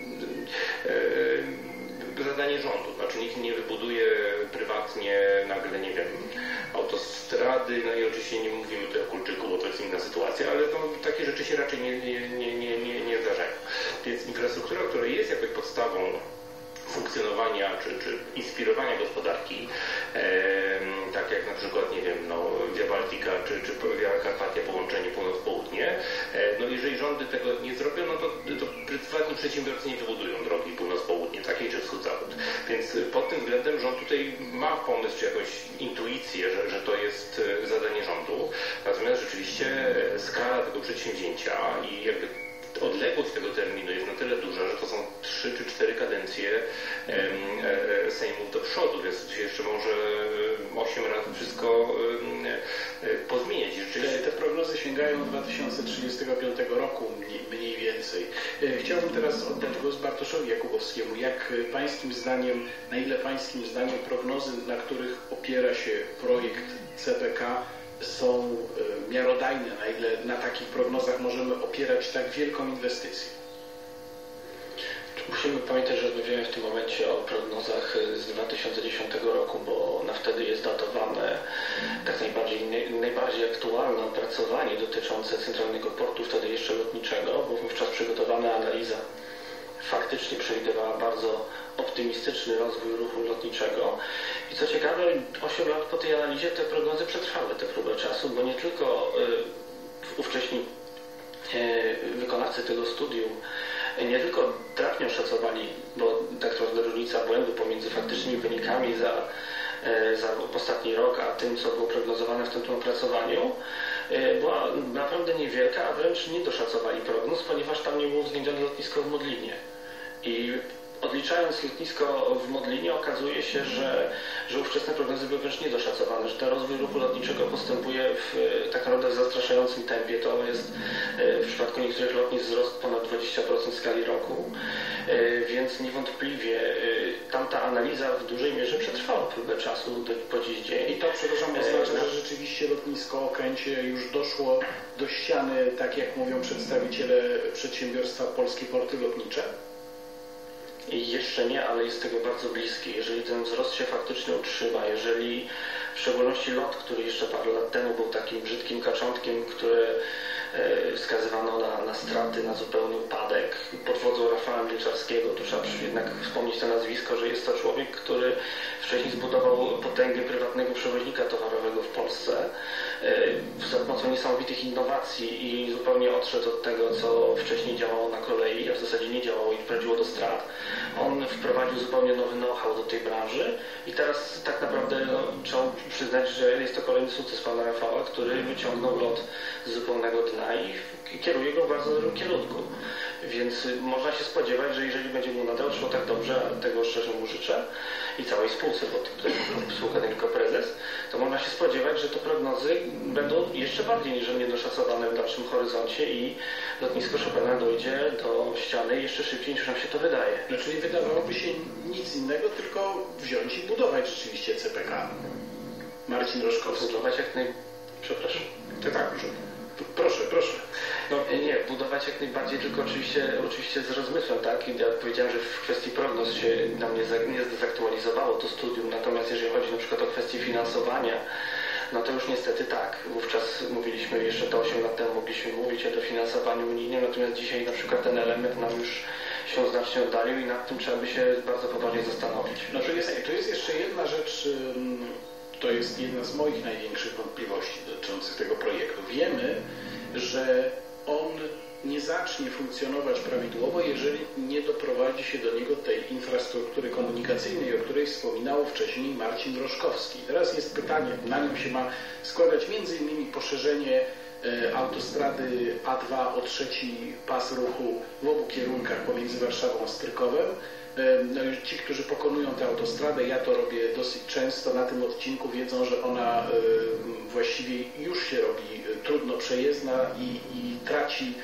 zadanie rządu. Znaczy nikt nie wybuduje prywatnie nagle, nie wiem, autostrady, no i oczywiście nie mówimy tutaj o Kulczyku, bo to jest inna sytuacja, ale takie rzeczy się raczej nie zdarzają. Więc infrastruktura, która jest jakby podstawą funkcjonowania czy inspirowania gospodarki, tak jak na przykład, nie wiem, Via Baltica czy Via Carpatia, połączenie północ-południe, jeżeli rządy tego nie zrobią, to prywatni przedsiębiorcy nie wybudują drogi północ-południe, takiej czy wschód-zachód. Więc pod tym względem rząd tutaj ma pomysł czy jakąś intuicję, że to jest zadanie rządu, natomiast rzeczywiście skala tego przedsięwzięcia i jakby odległość tego terminu jest na tyle duża, że to są 3 czy 4 kadencje Sejmów do przodu, więc tu się jeszcze może 8 razy wszystko pozmieniać. Te prognozy sięgają 2035 roku mniej więcej. Chciałbym teraz oddać głos Bartoszowi Jakubowskiemu. Na ile pańskim zdaniem prognozy, na których opiera się projekt CPK, są miarodajne, na ile na takich prognozach możemy opierać tak wielką inwestycję? Musimy pamiętać, że rozmawiamy w tym momencie o prognozach z 2010 roku, bo na wtedy jest datowane tak najbardziej aktualne opracowanie dotyczące Centralnego Portu, wtedy jeszcze lotniczego, bo wówczas przygotowana analiza faktycznie przewidywała bardzo optymistyczny rozwój ruchu lotniczego. I co ciekawe, 8 lat po tej analizie te prognozy przetrwały tę próbę czasu, bo nie tylko ówcześni wykonawcy tego studium nie tylko trafnie oszacowali, bo tak naprawdę różnica błędu pomiędzy faktycznymi wynikami za ostatni rok, a tym, co było prognozowane w tym opracowaniu, była naprawdę niewielka, a wręcz nie doszacowali prognoz, ponieważ tam nie było uwzględnione lotnisko w Modlinie. I odliczając lotnisko w Modlinie okazuje się, że ówczesne prognozy były wręcz niedoszacowane, że ten rozwój ruchu lotniczego postępuje w tak naprawdę w zastraszającym tempie. To jest w przypadku niektórych lotnisk wzrost ponad 20% w skali roku, więc niewątpliwie tamta analiza w dużej mierze przetrwała próbę czasu po dziś dzień. I to, przepraszam, oznacza, że rzeczywiście lotnisko Okęcie już doszło do ściany, tak jak mówią przedstawiciele przedsiębiorstwa Polskie Porty Lotnicze? I jeszcze nie, ale jest tego bardzo bliski. Jeżeli ten wzrost się faktycznie utrzyma, jeżeli w szczególności LOT, który jeszcze parę lat temu był takim brzydkim kaczątkiem, które wskazywano na straty, na zupełny upadek, pod wodzą Rafała Milczarskiego, to trzeba jednak wspomnieć to nazwisko, że jest to człowiek, który wcześniej zbudował potęgę prywatnego przewoźnika towarowego w Polsce za pomocą niesamowitych innowacji i zupełnie odszedł od tego, co wcześniej działało na kolei, a w zasadzie nie działało i prowadziło do strat. On wprowadził zupełnie nowy know-how do tej branży i teraz tak naprawdę trzeba przyznać, że jest to kolejny sukces pana Rafała, który wyciągnął LOT z zupełnego dna i kieruje go w bardzo dobrym kierunku. Więc można się spodziewać, że jeżeli będzie mu nadal szło tak dobrze, a tego szczerze mu życzę i całej spółce, bo tutaj spółka nie tylko prezes, to można się spodziewać, że te prognozy będą jeszcze bardziej niż niedoszacowane w dalszym horyzoncie i lotnisko Chopina dojdzie do ściany jeszcze szybciej niż nam się to wydaje. No, czyli wydawałoby się nic innego, tylko wziąć i budować rzeczywiście CPK. Marcin Roszkowski. Budować jak Przepraszam. Tak, proszę. No nie, budować jak najbardziej, tylko oczywiście z rozmysłem, tak? I ja powiedziałem, że w kwestii prognoz się nam nie zdezaktualizowało to studium, natomiast jeżeli chodzi na przykład o kwestię finansowania, no to już niestety tak. Wówczas mówiliśmy, jeszcze to 8 lat temu mogliśmy mówić o dofinansowaniu unijnym, natomiast dzisiaj na przykład ten element nam już się znacznie oddalił i nad tym trzeba by się bardzo poważnie zastanowić. No to jest jeszcze jedna rzecz, to jest jedna z moich największych wątpliwości dotyczących tego projektu. Wiemy, że on nie zacznie funkcjonować prawidłowo, jeżeli nie doprowadzi się do niego tej infrastruktury komunikacyjnej, o której wspominał wcześniej Marcin Roszkowski. Teraz jest pytanie, na nim się ma składać m.in. poszerzenie autostrady A2 o trzeci pas ruchu w obu kierunkach pomiędzy Warszawą a Strykowem. No już ci, którzy pokonują tę autostradę, ja to robię dosyć często na tym odcinku, wiedzą, że ona właściwie już się robi trudno przejezdna i traci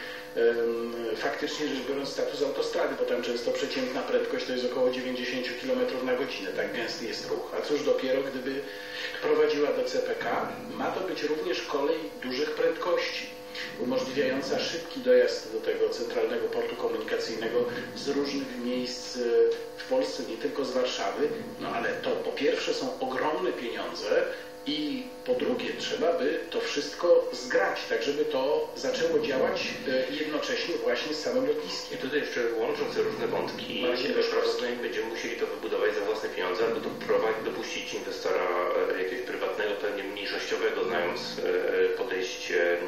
faktycznie rzecz biorąc status autostrady, bo tam często przeciętna prędkość to jest około 90 km na godzinę, tak gęsty jest ruch. A cóż dopiero, gdyby prowadziła do CPK, ma to być również kolej dużych prędkości, umożliwiająca szybki dojazd do tego centralnego portu komunikacyjnego z różnych miejsc w Polsce, nie tylko z Warszawy, no ale to po pierwsze są ogromne pieniądze i po drugie trzeba by to wszystko zgrać, tak żeby to zaczęło działać jednocześnie właśnie z samym lotniskiem. I tutaj jeszcze łącząc różne wątki, prawdopodobnie będziemy musieli to wybudować za własne pieniądze, albo dopuścić inwestora jakiegoś prywatnego, pewnie mniejszościowego, znając podejście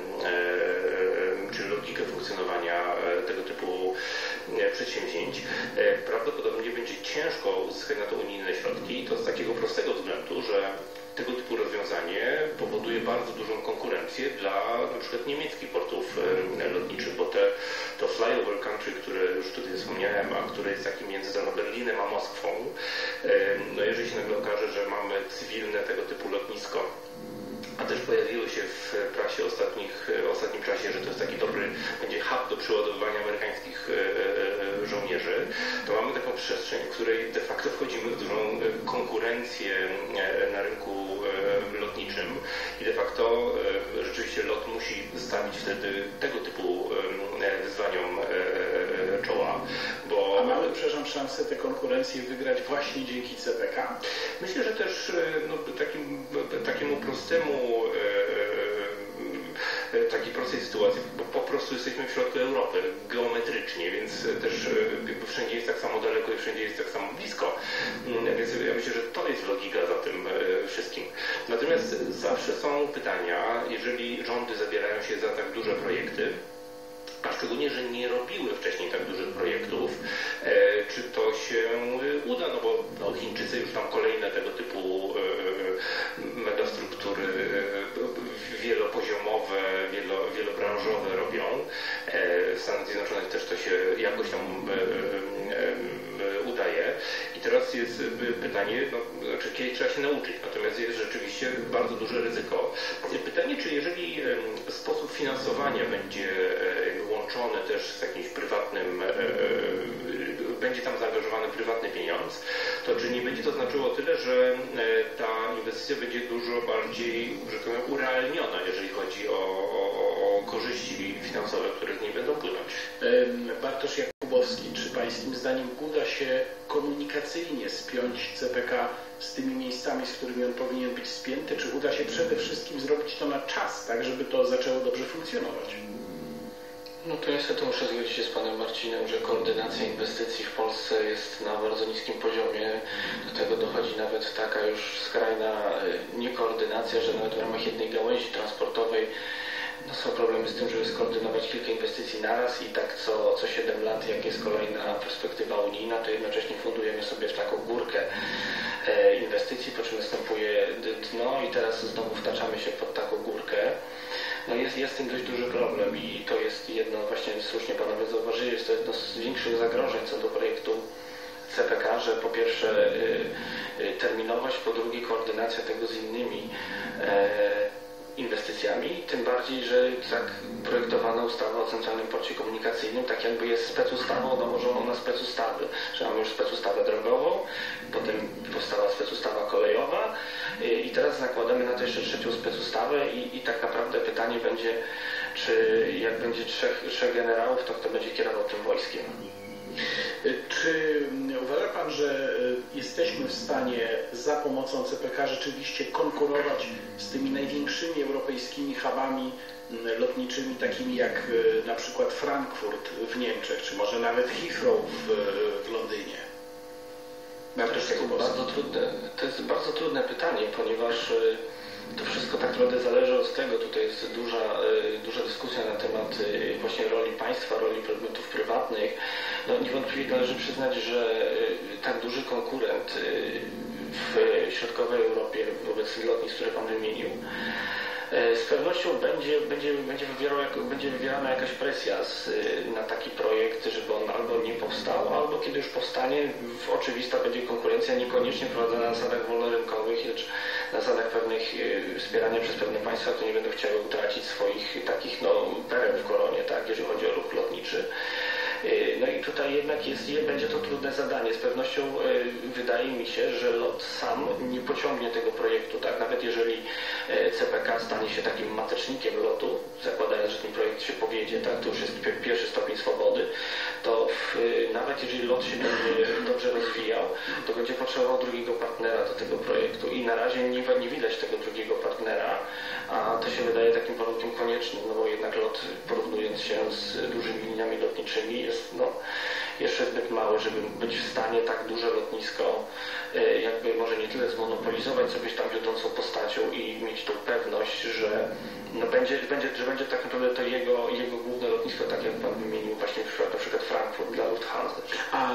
czy logikę funkcjonowania tego typu przedsięwzięć. Prawdopodobnie będzie ciężko uzyskać na to unijne środki i to z takiego prostego względu, że tego typu rozwiązanie powoduje bardzo dużą konkurencję dla na przykład niemieckich portów lotniczych, bo to flyover country, które już tutaj wspomniałem, a które jest takim między Berlinem a Moskwą, no jeżeli się nagle okaże, że mamy cywilne tego typu lotnisko, a też pojawiło się w prasie w ostatnim czasie, że to jest taki dobry, będzie hub do przeładowywania amerykańskich żołnierzy, to mamy taką przestrzeń, w której de facto wchodzimy w dużą konkurencję na rynku lotniczym i de facto rzeczywiście LOT musi stawić wtedy tego typu wyzwaniom czoła, bo... A mamy, przepraszam, szansę tę konkurencję wygrać właśnie dzięki CPK? Myślę, że też takiemu prostemu takiej prostej sytuacji, bo po prostu jesteśmy w środku Europy, geometrycznie, więc też wszędzie jest tak samo daleko i wszędzie jest tak samo blisko, więc ja myślę, że to jest logika za tym wszystkim. Natomiast zawsze są pytania, jeżeli rządy zabierają się za tak duże projekty, a szczególnie szczególnie, że nie robiły wcześniej tak dużych projektów. Czy to się uda? No bo Chińczycy już tam kolejne tego typu megastruktury wielopoziomowe, wielobranżowe robią. W Stanach Zjednoczonych też to się jakoś tam udaje. I teraz jest pytanie, znaczy kiedyś trzeba się nauczyć, natomiast jest rzeczywiście bardzo duże ryzyko. Pytanie, czy jeżeli sposób finansowania będzie łączony też z jakimś prywatnym, będzie tam zaangażowany prywatny pieniądz, to czy nie będzie to znaczyło tyle, że ta inwestycja będzie dużo bardziej, że tak powiem, urealniona, jeżeli chodzi o korzyści finansowe, które z niej będą płynąć? Bartosz Jakubowski, czy Pańskim zdaniem uda się komunikacyjnie spiąć CPK z tymi miejscami, z którymi on powinien być spięty, czy uda się przede wszystkim zrobić to na czas, tak żeby to zaczęło dobrze funkcjonować? No to niestety muszę zgodzić się z panem Marcinem, że koordynacja inwestycji w Polsce jest na bardzo niskim poziomie. Do tego dochodzi nawet taka już skrajna niekoordynacja, że nawet w ramach jednej gałęzi transportowej są problemy z tym, żeby skoordynować kilka inwestycji naraz i tak co 7 lat, jak jest kolejna perspektywa unijna, to jednocześnie fundujemy sobie w taką górkę inwestycji, po czym następuje dno i teraz znowu wtaczamy się pod taką górkę. No jest tym dość duży problem i to jest jedno, właśnie słusznie panowie zauważyli, jest to jedno z większych zagrożeń co do projektu CPK, że po pierwsze terminowość, po drugie koordynacja tego z innymi inwestycjami, tym bardziej, że tak projektowana ustawa o Centralnym Porcie Komunikacyjnym tak jakby jest specustawą nałożoną na specustawy, że mamy już specustawę drogową, potem powstała specustawa kolejowa i teraz nakładamy na to jeszcze trzecią specustawę i tak naprawdę pytanie będzie, czy jak będzie trzech generałów, to kto będzie kierował tym wojskiem? Czy uważa Pan, że jesteśmy w stanie za pomocą CPK rzeczywiście konkurować z tymi największymi europejskimi hubami lotniczymi, takimi jak na przykład Frankfurt w Niemczech, czy może nawet Heathrow w Londynie? To jest bardzo trudne pytanie, ponieważ to wszystko tak naprawdę zależy od tego, tutaj jest duża dyskusja na temat właśnie roli państwa, roli podmiotów prywatnych. No niewątpliwie należy przyznać, że tak duży konkurent w środkowej Europie wobec lotnisk, które Pan wymienił, z pewnością będzie wywierana jakaś presja na taki projekt, żeby on albo nie powstał, albo kiedy już powstanie, oczywista będzie konkurencja, niekoniecznie prowadzona na zasadach wolnorynkowych, lecz na zasadach pewnych wspierania przez pewne państwa, które nie będą chciały utracić swoich takich pereł w koronie, tak, jeżeli chodzi o ruch lotniczy. No i tutaj jednak będzie to trudne zadanie. Z pewnością wydaje mi się, że LOT sam nie pociągnie tego projektu, tak? Nawet jeżeli CPK stanie się takim matecznikiem LOT-u, zakładając, że ten projekt się powiedzie, tak? To już jest pierwszy stopień swobody, to nawet jeżeli LOT się będzie dobrze rozwijał, to będzie potrzebował drugiego partnera do tego projektu i na razie nie widać tego drugiego partnera, a to się wydaje takim warunkiem koniecznym, no bo jednak LOT, porównując się z dużymi liniami lotniczymi, jest jeszcze zbyt mały, żeby być w stanie tak duże lotnisko jakby może nie tyle zmonopolizować sobie tam wiodącą postacią i mieć tą pewność, że będzie tak naprawdę to jego główne lotnisko, tak jak Pan wymienił właśnie na przykład Frankfurt dla Lufthansa. A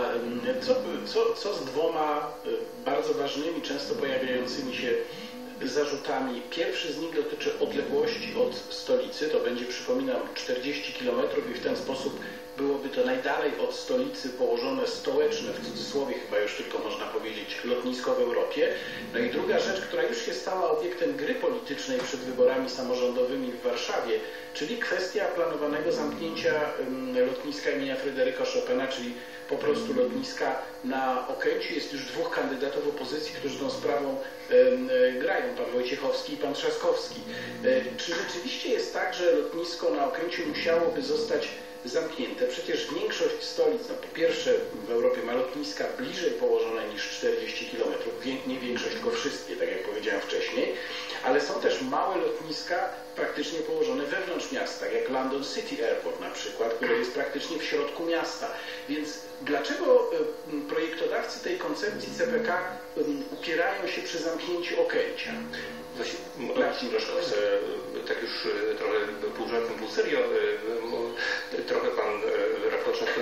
co z dwoma bardzo ważnymi, często pojawiającymi się zarzutami? Pierwszy z nich dotyczy odległości od stolicy, to będzie, przypominam, 40 km i w ten sposób byłoby to najdalej od stolicy położone stołeczne, w cudzysłowie chyba już tylko można powiedzieć, lotnisko w Europie. No i druga rzecz, która już się stała obiektem gry politycznej przed wyborami samorządowymi w Warszawie, czyli kwestia planowanego zamknięcia lotniska imienia Fryderyka Chopina, czyli po prostu lotniska na Okęciu. Jest już dwóch kandydatów opozycji, którzy tą sprawą grają, pan Wojciechowski i pan Trzaskowski. Czy rzeczywiście jest tak, że lotnisko na Okęciu musiałoby zostać zamknięte? Przecież większość stolic, po pierwsze w Europie ma lotniska bliżej położone niż 40 km, nie większość, tylko wszystkie, tak jak powiedziałem wcześniej, ale są też małe lotniska praktycznie położone wewnątrz miasta, jak London City Airport na przykład, które jest praktycznie w środku miasta. Więc dlaczego projektodawcy tej koncepcji CPK upierają się przy zamknięciu Okęcia? Marcin Roszkowski, tak już trochę pół żartem, pół serio, trochę Pan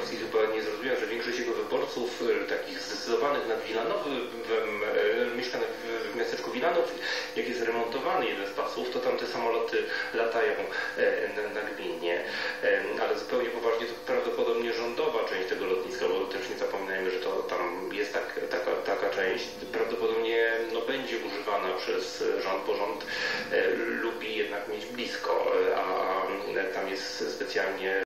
Rosji chyba nie zrozumiał, że większość jego wyborców, takich zdecydowanych nad Wilanowem, mieszka w miasteczku Wilanów, jak jest remontowany jeden z pasów, to tam te samoloty latają nagminnie, ale zupełnie poważnie to prawdopodobnie rządowa część tego lotniska, bo też nie zapominajmy, że to tam jest taka część, prawdopodobnie będzie używana przez rząd, bo rząd lubi jednak mieć blisko, a tam jest specjalnie